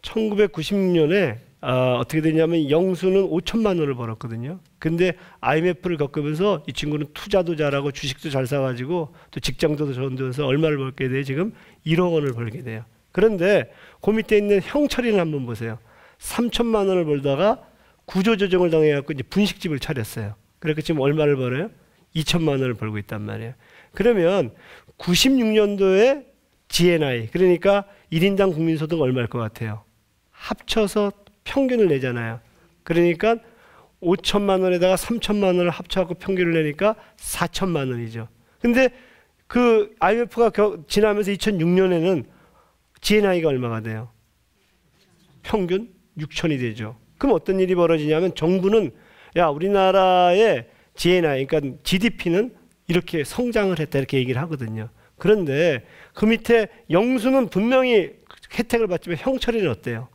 1996년에 어떻게 되냐면 영수는 5천만 원을 벌었거든요. 근데 IMF를 겪으면서 이 친구는 투자도 잘하고 주식도 잘 사가지고 또 직장도 좋은데서 얼마를 벌게 돼요? 지금 1억 원을 벌게 돼요. 그런데 그 밑에 있는 형철이는 한번 보세요. 3천만 원을 벌다가 구조조정을 당해갖고 이제 분식집을 차렸어요. 그러니까 지금 얼마를 벌어요? 2천만 원을 벌고 있단 말이에요. 그러면 96년도에 GNI, 그러니까 1인당 국민소득 얼마일 것 같아요? 합쳐서 평균을 내잖아요. 그러니까 5천만 원에다가 3천만 원을 합쳐갖고 평균을 내니까 4천만 원이죠. 근데 그 IMF가 지나면서 2006년에는 GNI가 얼마가 돼요? 평균 6천이 되죠. 그럼 어떤 일이 벌어지냐면 정부는 야, 우리나라의 GNI, 그러니까 GDP는 이렇게 성장을 했다 이렇게 얘기를 하거든요. 그런데 그 밑에 영수는 분명히 혜택을 받지만 형철이는 어때요?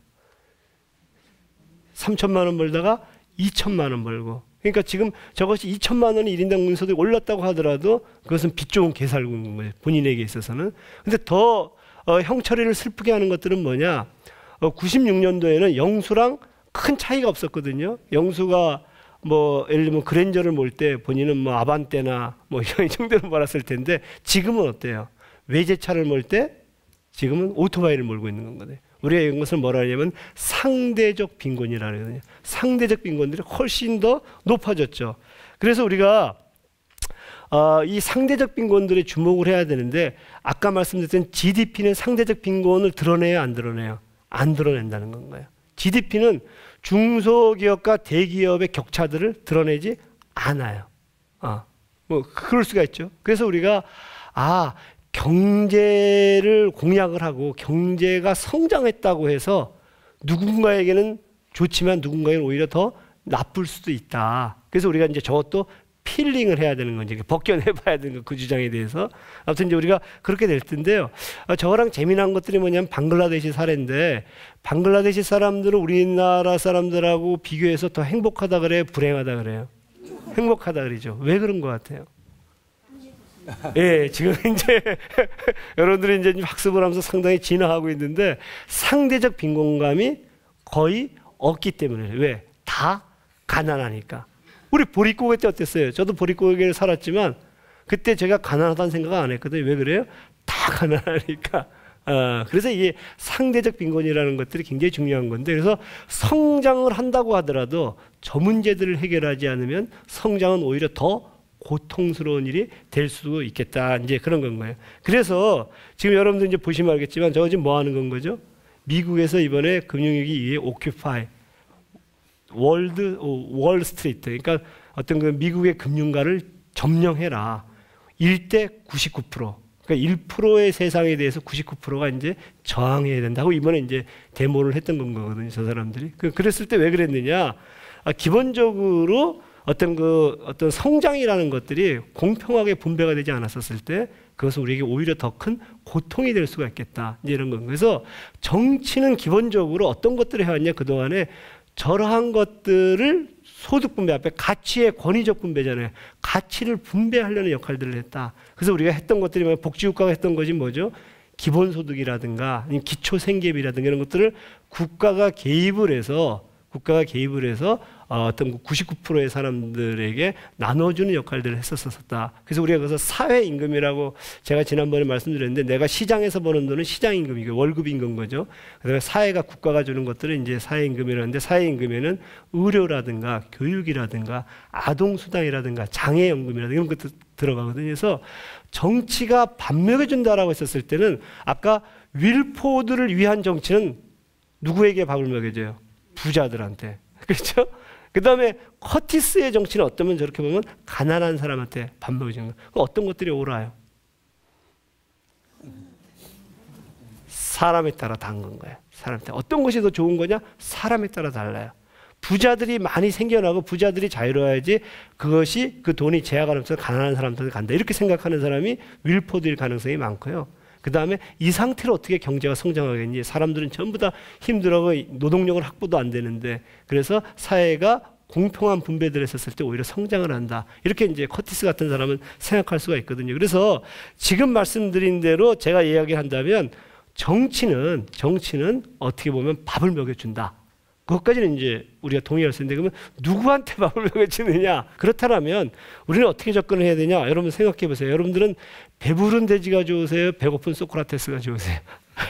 3천만 원 벌다가 2천만 원 벌고. 그러니까 지금 저것이 2천만 원이 1인당 국민소득이 올랐다고 하더라도 그것은 빚 좋은 개살군 거예요. 본인에게 있어서는. 근데 더 형철이를 슬프게 하는 것들은 뭐냐? 96년도에는 영수랑 큰 차이가 없었거든요. 영수가 뭐 예를 들면 그랜저를 몰 때 본인은 뭐 아반떼나 뭐 이 정도는 몰았을 텐데 지금은 어때요? 외제차를 몰 때 지금은 오토바이를 몰고 있는 거거든요. 우리가 이것을 뭐라 하냐면 상대적 빈곤이라는 거거든요. 상대적 빈곤들이 훨씬 더 높아졌죠. 그래서 우리가 이 상대적 빈곤들에 주목을 해야 되는데 아까 말씀드렸던 GDP는 상대적 빈곤을 드러내요, 안 드러내요? 안 드러낸다는 건가요? GDP는 중소기업과 대기업의 격차들을 드러내지 않아요. 뭐 그럴 수가 있죠. 그래서 우리가 경제를 공약을 하고 경제가 성장했다고 해서 누군가에게는 좋지만 누군가에게는 오히려 더 나쁠 수도 있다. 그래서 우리가 이제 저것도 필링을 해야 되는 건지 벗겨내봐야 되는 거, 그 주장에 대해서. 아무튼 이제 우리가 그렇게 될 텐데요. 저거랑 재미난 것들이 뭐냐면 방글라데시 사례인데 방글라데시 사람들은 우리나라 사람들하고 비교해서 더 행복하다 그래요? 불행하다 그래요? 행복하다 그러죠. 왜 그런 것 같아요? 예, 지금 이제 여러분들이 이제 학습을 하면서 상당히 진화하고 있는데 상대적 빈곤감이 거의 없기 때문에. 왜? 다 가난하니까. 우리 보릿고개 때 어땠어요? 저도 보릿고개를 살았지만 그때 제가 가난하다는 생각 안 했거든요. 왜 그래요? 다 가난하니까. 그래서 이게 상대적 빈곤이라는 것들이 굉장히 중요한 건데, 그래서 성장을 한다고 하더라도 저 문제들을 해결하지 않으면 성장은 오히려 더 고통스러운 일이 될 수도 있겠다. 이제 그런 건 거예요. 그래서 지금 여러분들 이제 보시면 알겠지만 저거 지금 뭐 하는 건 거죠? 미국에서 이번에 금융위기 이후에 오큐파이 월 스트리트, 그러니까 어떤 그 미국의 금융가를 점령해라. 1대 99%. 그러니까 1%의 세상에 대해서 99%가 이제 저항해야 된다고 이번에 이제 데모를 했던 건 거거든요. 저 사람들이. 그랬을 때 왜 그랬느냐? 기본적으로 어떤 성장이라는 것들이 공평하게 분배가 되지 않았었을 때 그것은 우리에게 오히려 더 큰 고통이 될 수가 있겠다. 이제 이런 건. 그래서 정치는 기본적으로 어떤 것들을 해왔냐? 그동안에 저러한 것들을 소득 분배 앞에 가치의 권위적 분배잖아요. 가치를 분배하려는 역할들을 했다. 그래서 우리가 했던 것들이 복지국가가 했던 것이 뭐죠? 기본소득이라든가 기초생계비라든가 이런 것들을 국가가 개입을 해서 어떤 99%의 사람들에게 나눠주는 역할들을 했었다. 그래서 우리가 그래서 사회임금이라고 제가 지난번에 말씀드렸는데 내가 시장에서 버는 돈은 시장임금이고 월급임금 거죠. 그다음에 사회가 국가가 주는 것들은 이제 사회임금이라는데 사회임금에는 의료라든가 교육이라든가 아동수당이라든가 장애연금이라든가 이런 것도 들어가거든요. 그래서 정치가 밥 먹여준다라고 했었을 때는 아까 윌포드를 위한 정치는 누구에게 밥을 먹여줘요? 부자들한테. 그렇죠? 그 다음에 커티스의 정치는 어쩌면 저렇게 보면 가난한 사람한테 밥 먹여주는 거예요. 어떤 것들이 옳아요? 사람에 따라 다른 건 거예요. 사람에 따라. 어떤 것이 더 좋은 거냐? 사람에 따라 달라요. 부자들이 많이 생겨나고 부자들이 자유로워야지 그것이 그 돈이 제약하면서 가난한 사람들한테 간다. 이렇게 생각하는 사람이 윌포드일 가능성이 많고요. 그 다음에 이 상태로 어떻게 경제가 성장하겠니? 사람들은 전부 다 힘들어하고 노동력을 확보도 안 되는데 그래서 사회가 공평한 분배를 했었을 때 오히려 성장을 한다. 이렇게 이제 커티스 같은 사람은 생각할 수가 있거든요. 그래서 지금 말씀드린 대로 제가 이야기한다면 정치는 어떻게 보면 밥을 먹여준다. 그것까지는 이제 우리가 동의할 수 있는데, 그러면 누구한테 밥을 먹여주느냐? 그렇다면 우리는 어떻게 접근을 해야 되냐? 여러분 생각해 보세요. 여러분들은 배부른 돼지가 좋으세요? 배고픈 소크라테스가 좋으세요?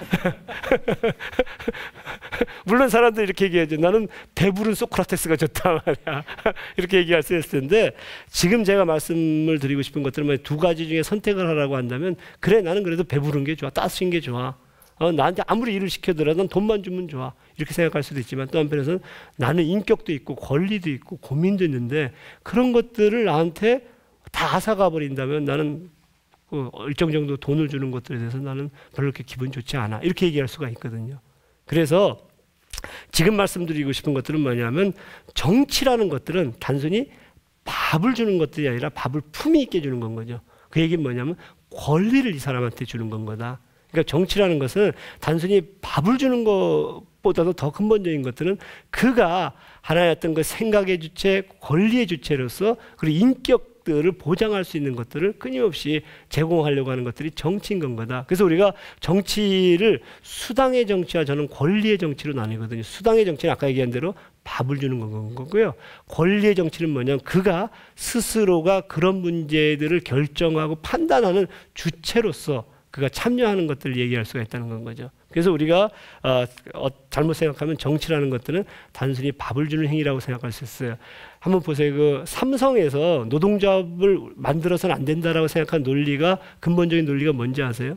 물론 사람들이 이렇게 얘기하죠. 나는 배부른 소크라테스가 좋다 말이야. 이렇게 얘기할 수 있을 텐데, 지금 제가 말씀을 드리고 싶은 것들은 두 가지 중에 선택을 하라고 한다면, 그래 나는 그래도 배부른 게 좋아, 따스한 게 좋아. 나한테 아무리 일을 시켜더라도 난 돈만 주면 좋아. 이렇게 생각할 수도 있지만, 또 한편에서는 나는 인격도 있고 권리도 있고 고민도 있는데 그런 것들을 나한테 다 앗아가 버린다면 나는 일정 정도 돈을 주는 것들에 대해서 나는 별로 그렇게 기분 좋지 않아. 이렇게 얘기할 수가 있거든요. 그래서 지금 말씀드리고 싶은 것들은 뭐냐면, 정치라는 것들은 단순히 밥을 주는 것들이 아니라 밥을 품위 있게 주는 건 거죠. 그 얘기는 뭐냐면 권리를 이 사람한테 주는 건 거다. 그러니까 정치라는 것은 단순히 밥을 주는 것보다도 더 근본적인 것들은 그가 하나의 어떤 그 생각의 주체, 권리의 주체로서 그리고 인격들을 보장할 수 있는 것들을 끊임없이 제공하려고 하는 것들이 정치인 건 거다. 그래서 우리가 정치를 수당의 정치와 저는 권리의 정치로 나뉘거든요. 수당의 정치는 아까 얘기한 대로 밥을 주는 건 거고요. 권리의 정치는 뭐냐면 그가 스스로가 그런 문제들을 결정하고 판단하는 주체로서 그가 참여하는 것들을 얘기할 수가 있다는 건 거죠. 그래서 우리가 잘못 생각하면 정치라는 것들은 단순히 밥을 주는 행위라고 생각할 수 있어요. 한번 보세요. 그 삼성에서 노동조합을 만들어서는 안 된다라고 생각한 논리가, 근본적인 논리가 뭔지 아세요?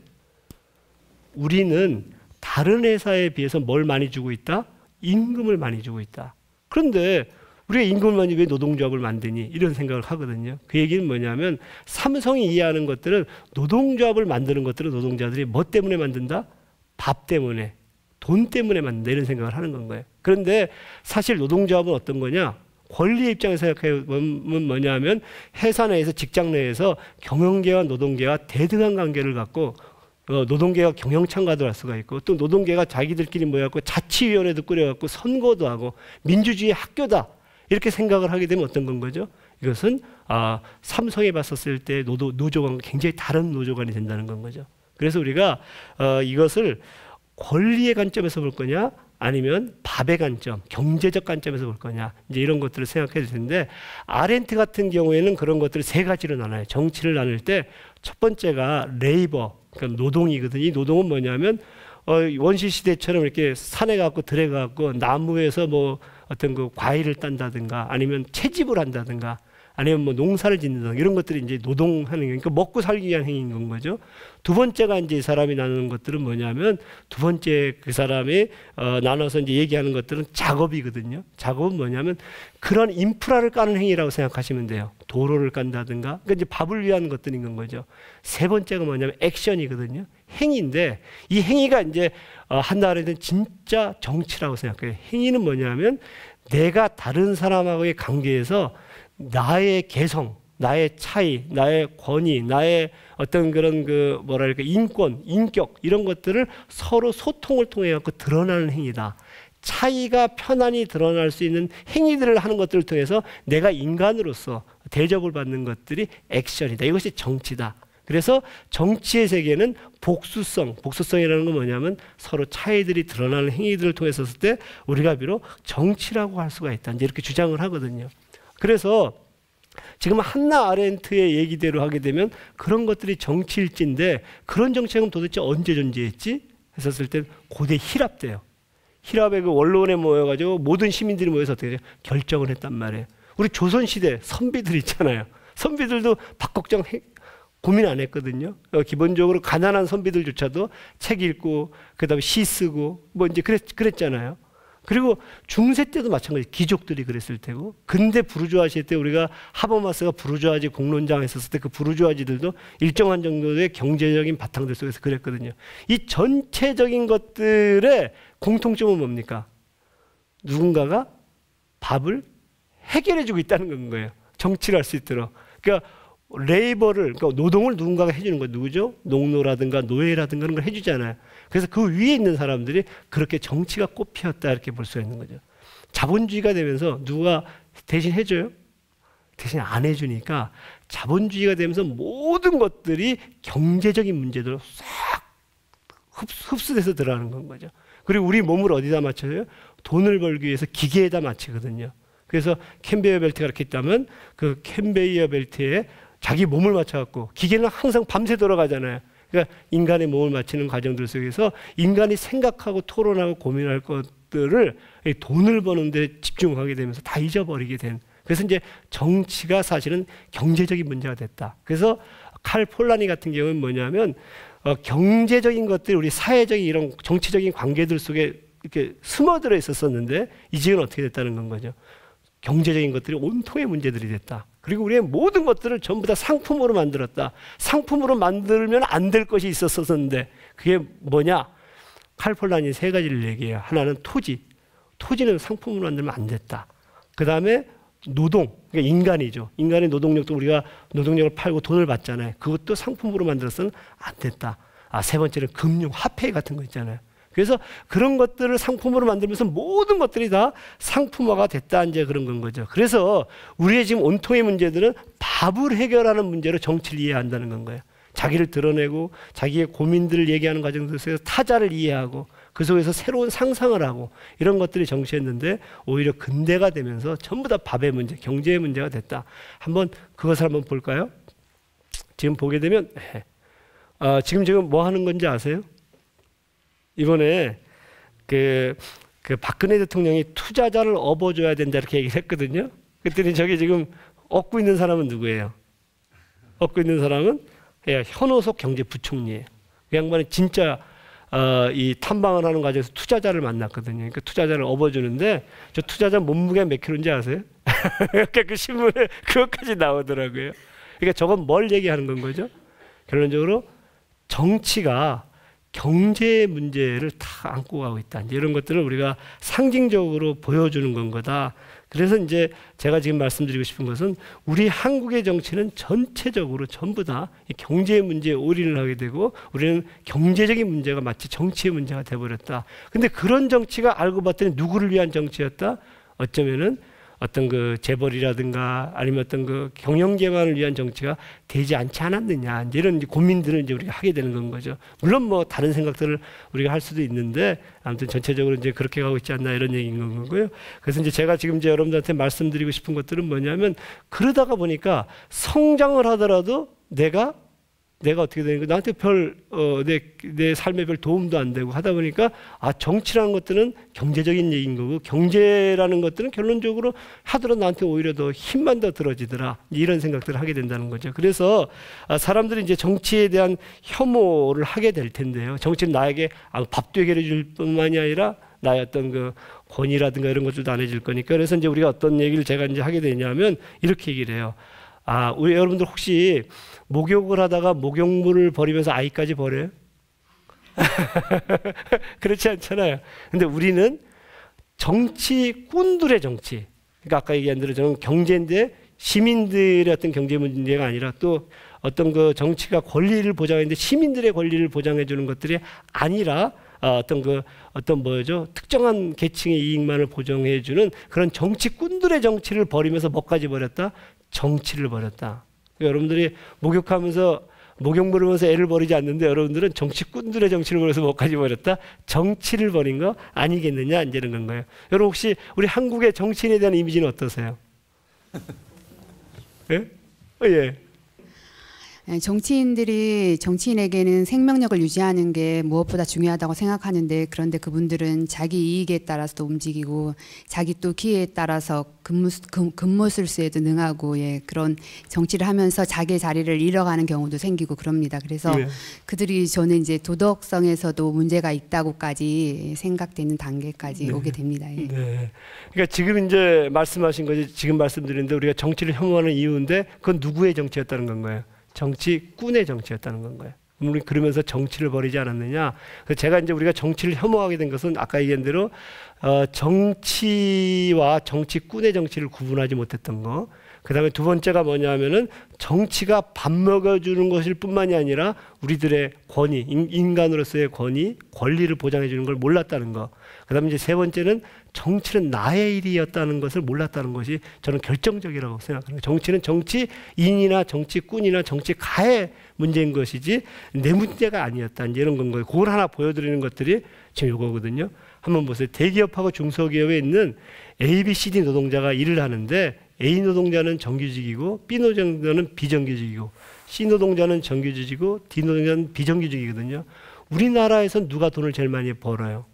우리는 다른 회사에 비해서 뭘 많이 주고 있다? 임금을 많이 주고 있다. 그런데 우리가 임금을 많이 왜 노동조합을 만드니? 이런 생각을 하거든요. 그 얘기는 뭐냐면, 삼성이 이해하는 것들은 노동조합을 만드는 것들은 노동자들이 뭐 때문에 만든다? 밥 때문에, 돈 때문에 만든다. 이런 생각을 하는 건 거예요. 그런데 사실 노동조합은 어떤 거냐? 권리의 입장에서 생각해 보면 뭐냐면, 회사 내에서, 직장 내에서 경영계와 노동계와 대등한 관계를 갖고 노동계가 경영창가도 할 수가 있고, 또 노동계가 자기들끼리 모여갖고 자치위원회도 꾸려갖고 선거도 하고 민주주의 학교다. 이렇게 생각을 하게 되면 어떤 건 거죠? 이것은 삼성에 봤었을 때 노조관과 굉장히 다른 노조관이 된다는 건 거죠. 그래서 우리가 이것을 권리의 관점에서 볼 거냐, 아니면 밥의 관점, 경제적 관점에서 볼 거냐, 이제 이런 것들을 생각해야 될 텐데, 아렌트 같은 경우에는 그런 것들을 세 가지로 나눠요. 정치를 나눌 때 첫 번째가 레이버, 그러니까 노동이거든요. 이 노동은 뭐냐면 원시 시대처럼 이렇게 산에 가고 들에 가고 나무에서 뭐 어떤 그 과일을 딴다든가, 아니면 채집을 한다든가, 아니면 뭐 농사를 짓는다든가, 이런 것들이 이제 노동하는 게, 그러니까 먹고 살기 위한 행위인 건 거죠. 두 번째가 이제 이 사람이 나누는 것들은 뭐냐면, 두 번째 그 사람이 나눠서 이제 얘기하는 것들은 작업이거든요. 작업은 뭐냐면 그런 인프라를 까는 행위라고 생각하시면 돼요. 도로를 깐다든가, 그러니까 이제 밥을 위한 것들인 건 거죠. 세 번째가 뭐냐면 액션이거든요. 행위인데, 이 행위가 이제 한나라에는 진짜 정치라고 생각해요. 행위는 뭐냐면 내가 다른 사람하고의 관계에서 나의 개성, 나의 차이, 나의 권위, 나의 어떤 그런 그 뭐랄까 인권, 인격, 이런 것들을 서로 소통을 통해 갖고 드러나는 행위다. 차이가 편안히 드러날 수 있는 행위들을 하는 것들을 통해서 내가 인간으로서 대접을 받는 것들이 액션이다. 이것이 정치다. 그래서 정치의 세계는 복수성이라는 건 뭐냐면 서로 차이들이 드러나는 행위들을 통해서 했을 때 우리가 비록 정치라고 할 수가 있다. 이제 이렇게 주장을 하거든요. 그래서 지금 한나 아렌트의 얘기대로 하게 되면 그런 것들이 정치일지인데, 그런 정책은 도대체 언제 존재했지? 했었을 때 고대 히랍 때요. 히랍의 그 원로원에 모여가지고 모든 시민들이 모여서 어떻게 결정을 했단 말이에요. 우리 조선시대 선비들 있잖아요. 선비들도 밥 걱정 고민 안 했거든요. 기본적으로 가난한 선비들조차도 책 읽고 그다음에 시 쓰고 뭐 이제 그랬잖아요. 그리고 중세 때도 마찬가지, 귀족들이 그랬을 테고, 근대 부르주아 시대 때 우리가 하버마스가 부르주아지 공론장 했었을 때 그 부르주아지들도 일정한 정도의 경제적인 바탕들 속에서 그랬거든요. 이 전체적인 것들의 공통점은 뭡니까? 누군가가 밥을 해결해주고 있다는 건 거예요. 정치를 할 수 있도록. 그러니까 레이버를, 그러니까 노동을 누군가가 해주는 거예요. 누구죠? 농노라든가 노예라든가 그런 걸 해주잖아요. 그래서 그 위에 있는 사람들이 그렇게 정치가 꽃피었다, 이렇게 볼 수가 있는 거죠. 자본주의가 되면서 누가 대신 해줘요? 대신 안 해주니까 자본주의가 되면서 모든 것들이 경제적인 문제들로 싹 흡수돼서 들어가는 건 거죠. 그리고 우리 몸을 어디다 맞춰요? 돈을 벌기 위해서 기계에다 맞추거든요. 그래서 컨베이어 벨트가 이렇게 있다면 그 컨베이어 벨트에 자기 몸을 맞춰갖고 기계는 항상 밤새 돌아가잖아요. 그러니까 인간의 몸을 맞추는 과정들 속에서 인간이 생각하고 토론하고 고민할 것들을 돈을 버는 데 집중하게 되면서 다 잊어버리게 된. 그래서 이제 정치가 사실은 경제적인 문제가 됐다. 그래서 칼 폴라니 같은 경우는 뭐냐면 경제적인 것들이 우리 사회적인 이런 정치적인 관계들 속에 이렇게 스며들어 있었었는데 이제는 어떻게 됐다는 건 거죠. 경제적인 것들이 온통의 문제들이 됐다. 그리고 우리의 모든 것들을 전부 다 상품으로 만들었다. 상품으로 만들면 안 될 것이 있었었는데 그게 뭐냐? 칼 폴라니 3가지를 얘기해요. 하나는 토지. 토지는 상품으로 만들면 안 됐다. 그 다음에 노동, 그러니까 인간이죠. 인간의 노동력도 우리가 노동력을 팔고 돈을 받잖아요. 그것도 상품으로 만들어서는 안 됐다. 3번째는 금융, 화폐 같은 거 있잖아요. 그래서 그런 것들을 상품으로 만들면서 모든 것들이 다 상품화가 됐다. 이제 그런 건 거죠. 그래서 우리의 지금 온통의 문제들은 밥을 해결하는 문제로 정치를 이해한다는 건 거예요. 자기를 드러내고 자기의 고민들을 얘기하는 과정 속에서 타자를 이해하고 그 속에서 새로운 상상을 하고 이런 것들이 정치였는데 오히려 근대가 되면서 전부 다 밥의 문제, 경제의 문제가 됐다. 한번 그것을 한번 볼까요? 지금 보게 되면 지금 뭐 하는 건지 아세요? 이번에 그 박근혜 대통령이 투자자를 업어줘야 된다 이렇게 얘기를 했거든요. 그랬더니 저기 지금 얻고 있는 사람은 누구예요? 얻고 있는 사람은 현오석 경제부총리예요. 그 양반이 진짜 이 탐방을 하는 과정에서 투자자를 만났거든요. 그러니까 투자자를 업어주는데 저 투자자 몸무게가 몇 킬로인지 아세요? 그 신문에 그것까지 나오더라고요. 그러니까 저건 뭘 얘기하는 건 거죠? 결론적으로 정치가 경제 문제를 다 안고 가고 있다. 이제 이런 것들을 우리가 상징적으로 보여주는 건 거다. 그래서 이제 제가 지금 말씀드리고 싶은 것은 우리 한국의 정치는 전체적으로 전부 다 경제 문제에 올인을 하게 되고 우리는 경제적인 문제가 마치 정치의 문제가 돼버렸다. 근데 그런 정치가 알고 봤더니 누구를 위한 정치였다? 어쩌면은 어떤 그 재벌이라든가 아니면 어떤 그 경영기관을 위한 정치가 되지 않지 않았느냐. 이제 이런 고민들을 이제 우리가 하게 되는 건 거죠. 물론 뭐 다른 생각들을 우리가 할 수도 있는데 아무튼 전체적으로 이제 그렇게 가고 있지 않나 이런 얘기인 건 거고요. 그래서 이제 제가 지금 이제 여러분들한테 말씀드리고 싶은 것들은 뭐냐면 그러다가 보니까 성장을 하더라도 내가 어떻게 되는 거 나한테 내 삶에 별 도움도 안 되고 하다 보니까 정치라는 것들은 경제적인 얘기인 거고 경제라는 것들은 결론적으로 하더라도 나한테 오히려 더 힘만 더 들어지더라 이런 생각들을 하게 된다는 거죠. 그래서 사람들이 이제 정치에 대한 혐오를 하게 될 텐데요. 정치는 나에게 밥도 해결해 줄 뿐만이 아니라 나의 어떤 그 권위라든가 이런 것들도 안 해줄 거니까 그래서 이제 우리가 어떤 얘기를 제가 이제 하게 되냐면 이렇게 얘기를 해요. 우리 여러분들 혹시 목욕을 하다가 목욕물을 버리면서 아이까지 버려요? 그렇지 않잖아요. 근데 우리는 정치꾼들의 정치. 그러니까 아까 얘기한 대로 저는 경제인데 시민들의 어떤 경제 문제가 아니라 또 어떤 그 정치가 권리를 보장하는데 시민들의 권리를 보장해 주는 것들이 아니라 어떤 뭐죠? 특정한 계층의 이익만을 보장해 주는 그런 정치꾼들의 정치를 버리면서 뭐까지 버렸다? 정치를 버렸다. 여러분들이 목욕하면서 목욕 버리면서 애를 버리지 않는데 여러분들은 정치꾼들의 정치를 버려서 뭐까지 버렸다? 정치를 버린 거 아니겠느냐 이제 이런 건가요? 여러분 혹시 우리 한국의 정치인에 대한 이미지는 어떠세요? 예? 예. 정치인에게는 생명력을 유지하는 게 무엇보다 중요하다고 생각하는데 그런데 그분들은 자기 이익에 따라서 움직이고 자기 또 기회에 따라서 근무술수에도 능하고 그런 정치를 하면서 자기의 자리를 잃어가는 경우도 생기고 그럽니다. 그래서 그들이 저는 이제 도덕성에서도 문제가 있다고까지 생각되는 단계까지 오게 됩니다. 예. 네. 그러니까 지금 이제 말씀하신 거지 지금 말씀드렸는데 우리가 정치를 혐오하는 이유인데 그건 누구의 정치였다는 건가요? 정치꾼의 정치였다는 건 거예요. 우리 그러면서 정치를 버리지 않았느냐. 그래서 제가 이제 우리가 정치를 혐오하게 된 것은 아까 얘기한 대로 정치와 정치꾼의 정치를 구분하지 못했던 거. 그 다음에 두 번째가 뭐냐면은 정치가 밥 먹여주는 것일 뿐만이 아니라 우리들의 권위, 인간으로서의 권리를 보장해 주는 걸 몰랐다는 거. 그 다음에 이제 세 번째는 정치는 나의 일이었다는 것을 몰랐다는 것이 저는 결정적이라고 생각합니다. 정치는 정치인이나 정치꾼이나 정치가의 문제인 것이지 내 문제가 아니었다. 이제 이런 건 거예요. 그걸 하나 보여드리는 것들이 지금 이거거든요. 한번 보세요. 대기업하고 중소기업에 있는 A, B, C, D 노동자가 일을 하는데 A 노동자는 정규직이고 B 노동자는 비정규직이고 C 노동자는 정규직이고 D 노동자는 비정규직이거든요. 우리나라에서는 누가 돈을 제일 많이 벌어요?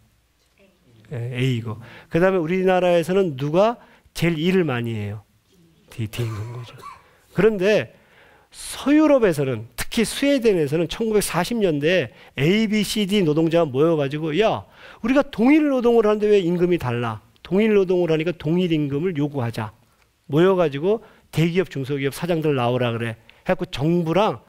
A이고. 그 다음에 우리나라에서는 누가 제일 일을 많이 해요? D인 거죠. 그런데 서유럽에서는 특히 스웨덴에서는 1940년대에 A, B, C, D 노동자가 모여가지고 야 우리가 동일 노동을 하는데 왜 임금이 달라? 동일 노동을 하니까 동일 임금을 요구하자. 모여가지고 대기업 중소기업 사장들 나오라 그래. 해갖고 정부랑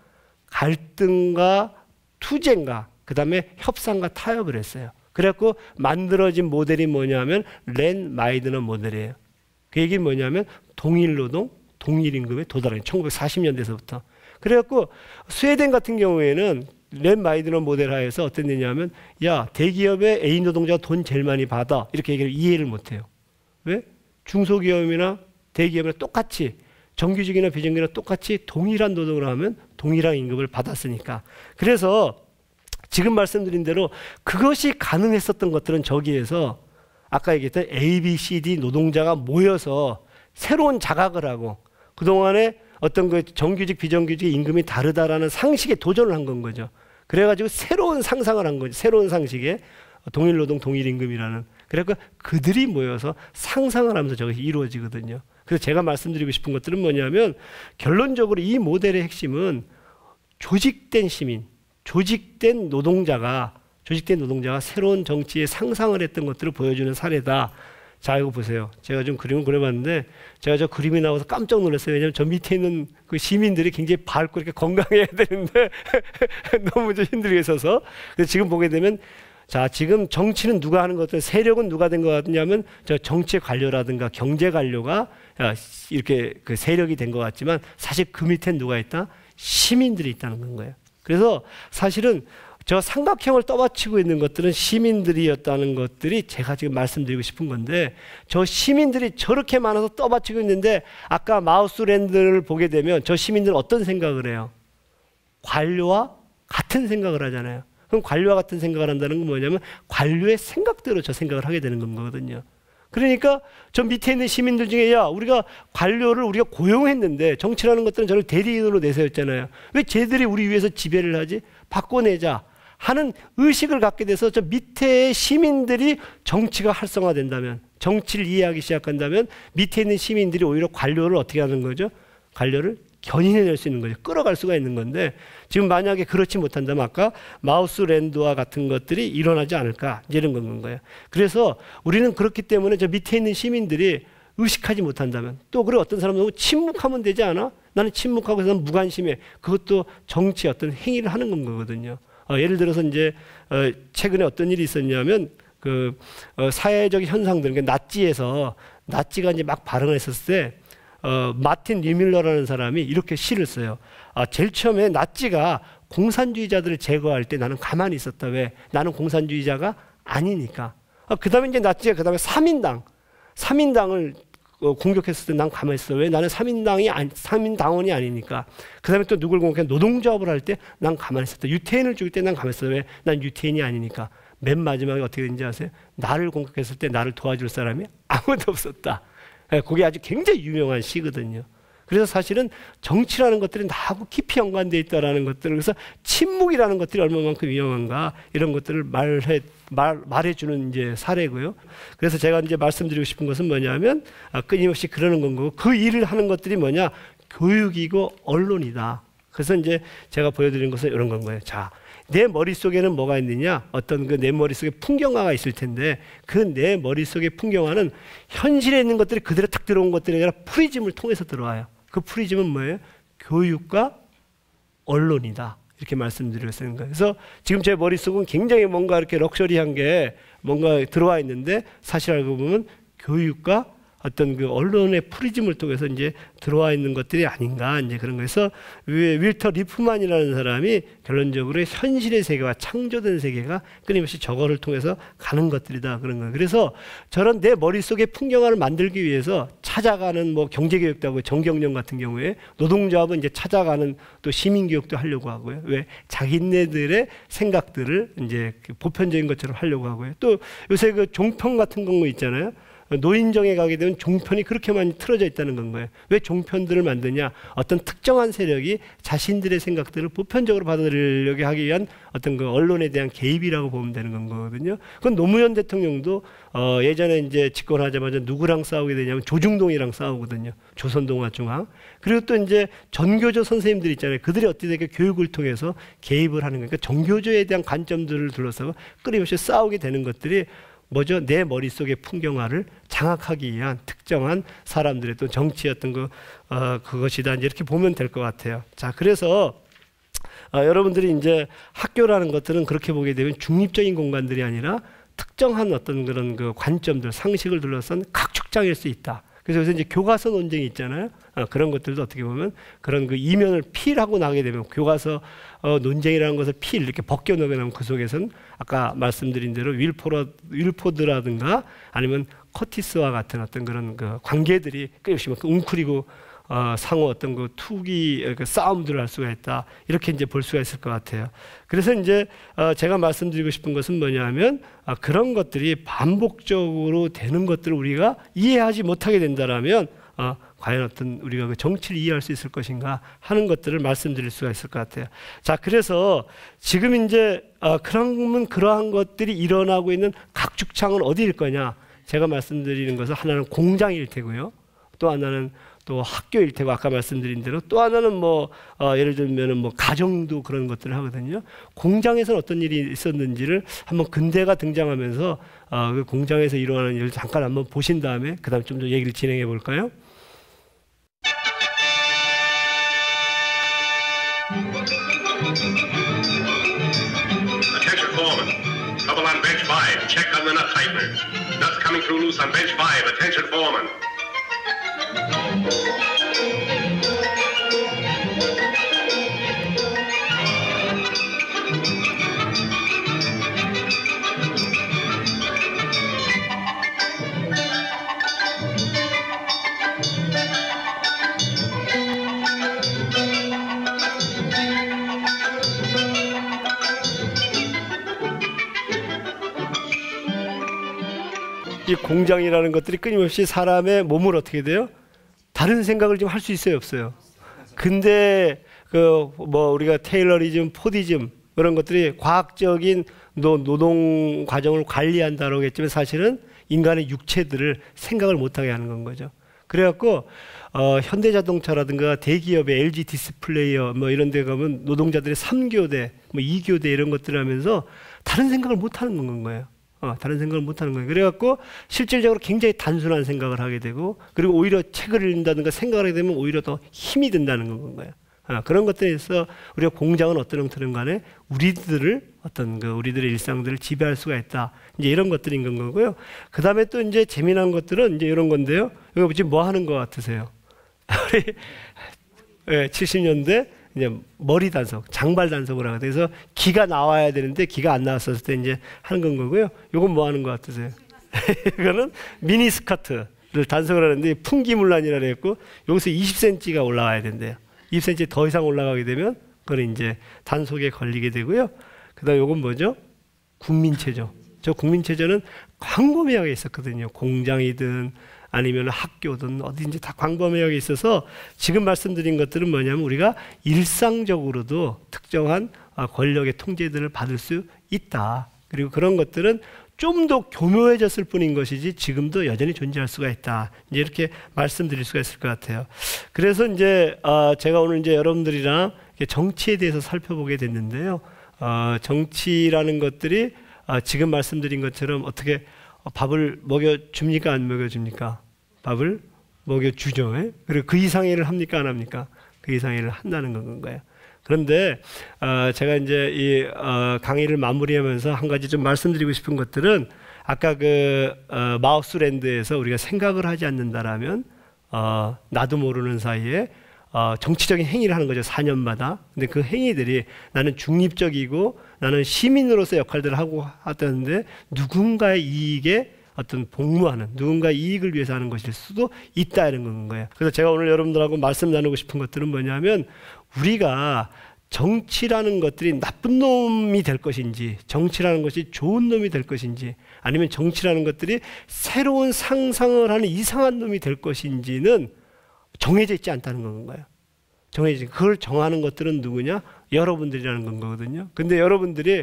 갈등과 투쟁과 그 다음에 협상과 타협을 했어요. 그래갖고 만들어진 모델이 뭐냐면 렌 마이드너 모델이에요. 그 얘기는 뭐냐면 동일 노동, 동일 임금에 도달한 1940년대서부터. 그래갖고 스웨덴 같은 경우에는 렌 마이드너 모델 하에서 어떤 일이냐면 야 대기업의 A 노동자가 돈 제일 많이 받아 이렇게 얘기를 이해를 못해요. 왜? 중소기업이나 대기업이나 똑같이 정규직이나 비정규직이나 똑같이 동일한 노동을 하면 동일한 임금을 받았으니까. 그래서 지금 말씀드린 대로 그것이 가능했었던 것들은 저기에서 아까 얘기했던 A, B, C, D 노동자가 모여서 새로운 자각을 하고 그동안에 어떤 그 정규직, 비정규직 임금이 다르다라는 상식에 도전을 한 건 거죠. 그래가지고 새로운 상상을 한 거죠. 새로운 상식에 동일 노동, 동일 임금이라는. 그래서 그들이 모여서 상상을 하면서 저것이 이루어지거든요. 그래서 제가 말씀드리고 싶은 것들은 뭐냐면 결론적으로 이 모델의 핵심은 조직된 시민, 조직된 노동자가 새로운 정치의 상상을 했던 것들을 보여주는 사례다. 자, 이거 보세요. 제가 좀 그림을 그려봤는데 제가 저 그림이 나와서 깜짝 놀랐어요. 왜냐하면 저 밑에 있는 그 시민들이 굉장히 밝고 이렇게 건강해야 되는데 너무 좀 힘들게 있어서. 그래서 지금 보게 되면 자, 지금 정치는 누가 하는 것 같아요? 세력은 누가 된 것 같냐면 저 정치 관료라든가 경제 관료가 이렇게 그 세력이 된 것 같지만 사실 그 밑엔 누가 있다? 시민들이 있다는 거예요. 그래서 사실은 저 삼각형을 떠받치고 있는 것들은 시민들이었다는 것들이 제가 지금 말씀드리고 싶은 건데 저 시민들이 저렇게 많아서 떠받치고 있는데 아까 마우스랜드를 보게 되면 저 시민들은 어떤 생각을 해요? 관료와 같은 생각을 하잖아요. 그럼 관료와 같은 생각을 한다는 건 뭐냐면 관료의 생각대로 저 생각을 하게 되는 거거든요. 그러니까 저 밑에 있는 시민들 중에 야 우리가 관료를 우리가 고용했는데 정치라는 것들은 저를 대리인으로 내세웠잖아요. 왜 쟤들이 우리 위해서 지배를 하지? 바꿔내자 하는 의식을 갖게 돼서 저 밑에 시민들이 정치가 활성화된다면 정치를 이해하기 시작한다면 밑에 있는 시민들이 오히려 관료를 어떻게 하는 거죠? 관료를 견인해낼 수 있는 거죠. 끌어갈 수가 있는 건데 지금 만약에 그렇지 못한다면 아까 마우스랜드와 같은 것들이 일어나지 않을까 이런 건 거예요. 그래서 우리는 그렇기 때문에 저 밑에 있는 시민들이 의식하지 못한다면 또 그래 어떤 사람은 너무 침묵하면 되지 않아? 나는 침묵하고 해서 무관심해. 그것도 정치의 어떤 행위를 하는 건 거거든요. 예를 들어서 이제 최근에 어떤 일이 있었냐면 그 사회적 현상들, 그러니까 나치가 이제 막 발언했었을 때 마틴 뉴밀러라는 사람이 이렇게 시를 써요. 제일 처음에 나치가 공산주의자들을 제거할 때 나는 가만히 있었다. 왜? 나는 공산주의자가 아니니까. 그 다음에 이제 나치가 그 다음에 3인당을 공격했을 때 난 가만히 있어. 왜? 나는 3인당원이 아니니까. 그 다음에 또 누굴 공격해? 노동조합을 할 때 난 가만히 있었다. 유태인을 죽일 때 난 가만히 있어. 왜? 난 유태인이 아니니까. 맨 마지막에 어떻게 된지 아세요? 나를 공격했을 때 나를 도와줄 사람이 아무도 없었다. 그게 아주 굉장히 유명한 시거든요. 그래서 사실은 정치라는 것들이 나하고 깊이 연관되어 있다는 것들, 그래서 침묵이라는 것들이 얼마만큼 위험한가 이런 것들을 말해주는 이제 사례고요. 그래서 제가 이제 말씀드리고 싶은 것은 뭐냐면 끊임없이 그러는 건 거고 그 일을 하는 것들이 뭐냐? 교육이고 언론이다. 그래서 이제 제가 보여드리는 것은 이런 건 거예요. 자, 내 머릿속에는 뭐가 있느냐? 어떤 그 내 머릿속에 풍경화가 있을 텐데 그 내 머릿속의 풍경화는 현실에 있는 것들이 그대로 탁 들어온 것들이 아니라 프리즘을 통해서 들어와요. 그 프리즘은 뭐예요? 교육과 언론이다. 이렇게 말씀드렸어요. 그래서 지금 제 머릿속은 굉장히 뭔가 이렇게 럭셔리한 게 뭔가 들어와 있는데 사실 알고 보면 교육과 어떤 그 언론의 프리즘을 통해서 이제 들어와 있는 것들이 아닌가 이제 그런 거에서 윌터 리프만이라는 사람이 결론적으로 현실의 세계와 창조된 세계가 끊임없이 저거를 통해서 가는 것들이다 그런 거예요. 그래서 저런 내 머릿속에 풍경화를 만들기 위해서 찾아가는 뭐 경제교육도 하고 정경련 같은 경우에 노동조합은 이제 찾아가는 또 시민교육도 하려고 하고요. 왜 자기네들의 생각들을 이제 보편적인 것처럼 하려고 하고요. 또 요새 그 종편 같은 경우 있잖아요. 노인정에 가게 되면 종편이 그렇게 많이 틀어져 있다는 건 거예요. 왜 종편들을 만드냐? 어떤 특정한 세력이 자신들의 생각들을 보편적으로 받아들이려고 하기 위한 어떤 그 언론에 대한 개입이라고 보면 되는 건 거거든요. 그건 노무현 대통령도 예전에 이제 집권하자마자 누구랑 싸우게 되냐면 조중동이랑 싸우거든요. 조선동아중앙. 그리고 또 이제 전교조 선생님들 있잖아요. 그들이 어떻게 교육을 통해서 개입을 하는 거니까 정교조에 대한 관점들을 둘러싸고 끊임없이 싸우게 되는 것들이 뭐죠? 내 머릿속의 풍경화를 장악하기 위한 특정한 사람들의 또 정치였던 그것이다. 이제 이렇게 보면 될 것 같아요. 자, 그래서 여러분들이 이제 학교라는 것들은 그렇게 보게 되면 중립적인 공간들이 아니라 특정한 어떤 그런 그 관점들, 상식을 둘러싼 각축장일 수 있다. 그래서 이제 교과서 논쟁이 있잖아요. 그런 것들도 어떻게 보면 그런 그 이면을 필하고 나게 되면 교과서 논쟁이라는 것을 필 이렇게 벗겨내게 되면 그 속에서는 아까 말씀드린 대로 윌포드라든가 아니면 커티스와 같은 어떤 그런 그 관계들이 끊임없이 웅크리고 상호 어떤 그 투기 그 싸움들을 할 수가 있다. 이렇게 이제 볼 수가 있을 것 같아요. 그래서 이제 제가 말씀드리고 싶은 것은 뭐냐면 그런 것들이 반복적으로 되는 것들을 우리가 이해하지 못하게 된다라면 과연 어떤 우리가 그 정치를 이해할 수 있을 것인가 하는 것들을 말씀드릴 수가 있을 것 같아요. 자, 그래서 지금 이제 그러면 그러한 것들이 일어나고 있는 각축창은 어디일 거냐? 제가 말씀드리는 것은 하나는 공장일 테고요. 또 하나는 또 학교일 테고 아까 말씀드린 대로 또 하나는 뭐 예를 들면은 뭐 가정도 그런 것들을 하거든요. 공장에서는 어떤 일이 있었는지를 한번 근대가 등장하면서 그 공장에서 일어나는 일을 잠깐 한번 보신 다음에 그다음 좀 더 얘기를 진행해 볼까요? Attention foreman. Trouble on bench 5. Check on the nut tightener. Nuts coming through loose on bench 5. Attention foreman. 이 공장이라는 것들이 끊임없이 사람의 몸을 어떻게 돼요? 다른 생각을 좀 할 수 있어요, 없어요? 근데 그 뭐 우리가 테일러리즘, 포디즘 그런 것들이 과학적인 노동 과정을 관리한다라고 했지만 사실은 인간의 육체들을 생각을 못하게 하는 건 거죠. 그래갖고 현대자동차라든가 대기업의 LG 디스플레이어 뭐 이런 데 가면 노동자들의 3교대, 뭐 2교대 이런 것들을 하면서 다른 생각을 못하는 건 거예요. 다른 생각을 못하는 거예요. 그래갖고 실질적으로 굉장히 단순한 생각을 하게 되고 그리고 오히려 책을 읽는다든가 생각을 하게 되면 오히려 더 힘이 든다는 건 거예요. 그런 것들에서 우리가 공장은 어떤 형태든 간에 우리들을 어떤 우리들의 일상들을 지배할 수가 있다. 이제 이런 것들인 건 거고요. 그 다음에 또 이제 재미난 것들은 이제 이런 건데요. 이거 지금 뭐 하는 것 같으세요? 우리 70년대 이제 머리 단속, 장발 단속을 하거든요. 그래서 기가 나와야 되는데 기가 안 나왔었을 때 이제 하는 건 거고요. 이건 뭐 하는 것 같으세요? 이거는 미니 스커트를 단속을 하는데 풍기문란이라고 했고 여기서 20cm가 올라가야 된대요. 20cm 더 이상 올라가게 되면 그건 이제 단속에 걸리게 되고요. 그다음 이건 뭐죠? 국민체조. 저 국민체조는 광범위하게 있었거든요. 공장이든 아니면 학교든 어디든지 다 광범위하게 있어서 지금 말씀드린 것들은 뭐냐면 우리가 일상적으로도 특정한 권력의 통제들을 받을 수 있다. 그리고 그런 것들은 좀 더 교묘해졌을 뿐인 것이지 지금도 여전히 존재할 수가 있다. 이제 이렇게 말씀드릴 수가 있을 것 같아요. 그래서 이제 제가 오늘 이제 여러분들이랑 정치에 대해서 살펴보게 됐는데요. 정치라는 것들이 지금 말씀드린 것처럼 어떻게 밥을 먹여줍니까? 안 먹여줍니까? 밥을 먹여주죠. 그리고 그 이상의 일을 합니까? 안 합니까? 그 이상의 일을 한다는 건가요? 그런데 제가 이제 이 강의를 마무리하면서 한 가지 좀 말씀드리고 싶은 것들은 아까 그 마우스랜드에서 우리가 생각을 하지 않는다라면 나도 모르는 사이에 정치적인 행위를 하는 거죠. 4년마다. 근데 그 행위들이 나는 중립적이고 나는 시민으로서 역할들을 하고 하던데 누군가의 이익에 어떤 복무하는, 누군가의 이익을 위해서 하는 것일 수도 있다 이런 거예요. 그래서 제가 오늘 여러분들하고 말씀 나누고 싶은 것들은 뭐냐면, 우리가 정치라는 것들이 나쁜 놈이 될 것인지, 정치라는 것이 좋은 놈이 될 것인지, 아니면 정치라는 것들이 새로운 상상을 하는 이상한 놈이 될 것인지는 정해져 있지 않다는 건가요? 그걸 정하는 것들은 누구냐? 여러분들이라는 거거든요. 근데 여러분들이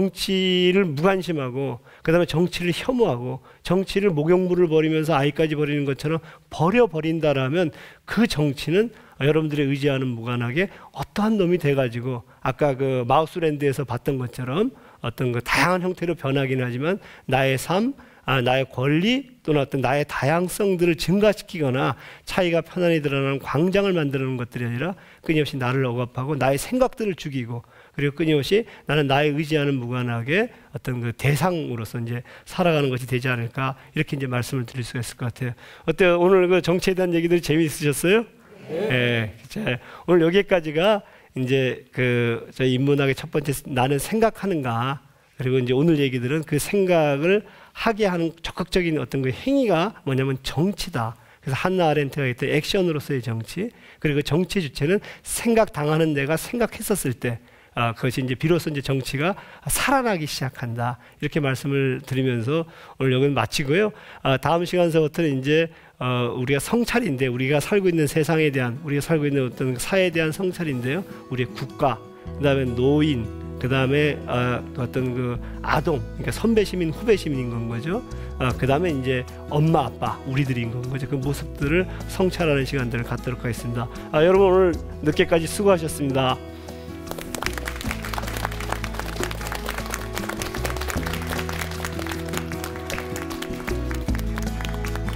정치를 무관심하고, 그 다음에 정치를 혐오하고, 정치를 목욕물을 버리면서 아이까지 버리는 것처럼 버려버린다라면, 그 정치는 여러분들의 의지와는 무관하게 어떠한 놈이 돼가지고, 아까 그 마우스랜드에서 봤던 것처럼 어떤 그 다양한 형태로 변하긴 하지만, 나의 삶, 나의 권리 또는 어떤 나의 다양성들을 증가시키거나 차이가 편안히 드러나는 광장을 만드는 것들이 아니라, 끊임없이 나를 억압하고 나의 생각들을 죽이고, 그리고 끊임없이 나는 나의 의지와는 무관하게 어떤 그 대상으로서 이제 살아가는 것이 되지 않을까, 이렇게 이제 말씀을 드릴 수가 있을 것 같아요. 어때요? 오늘 그 정치에 대한 얘기들 재미있으셨어요? 네. 오늘 여기까지가 이제 그 저희 인문학의 첫 번째, 나는 생각하는가, 그리고 이제 오늘 얘기들은 그 생각을 하게 하는 적극적인 어떤 그 행위가 뭐냐면 정치다. 그래서 한나 아렌트가 했던 액션으로서의 정치, 그리고 정치 주체는 생각당하는 내가 생각했었을 때, 그것이 이제 비로소 이제 정치가 살아나기 시작한다. 이렇게 말씀을 드리면서 오늘 여기는 마치고요. 다음 시간서부터는 이제 우리가 성찰인데, 우리가 살고 있는 세상에 대한, 우리가 살고 있는 어떤 사회에 대한 성찰인데요. 우리의 국가, 그다음에 노인, 그다음에 어떤 그 아동, 그러니까 선배 시민, 후배 시민인 건 거죠. 그다음에 이제 엄마, 아빠, 우리들인 건 거죠. 그 모습들을 성찰하는 시간들을 갖도록 하겠습니다. 여러분 오늘 늦게까지 수고하셨습니다.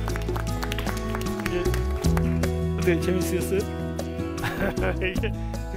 어때, 재밌으셨어요?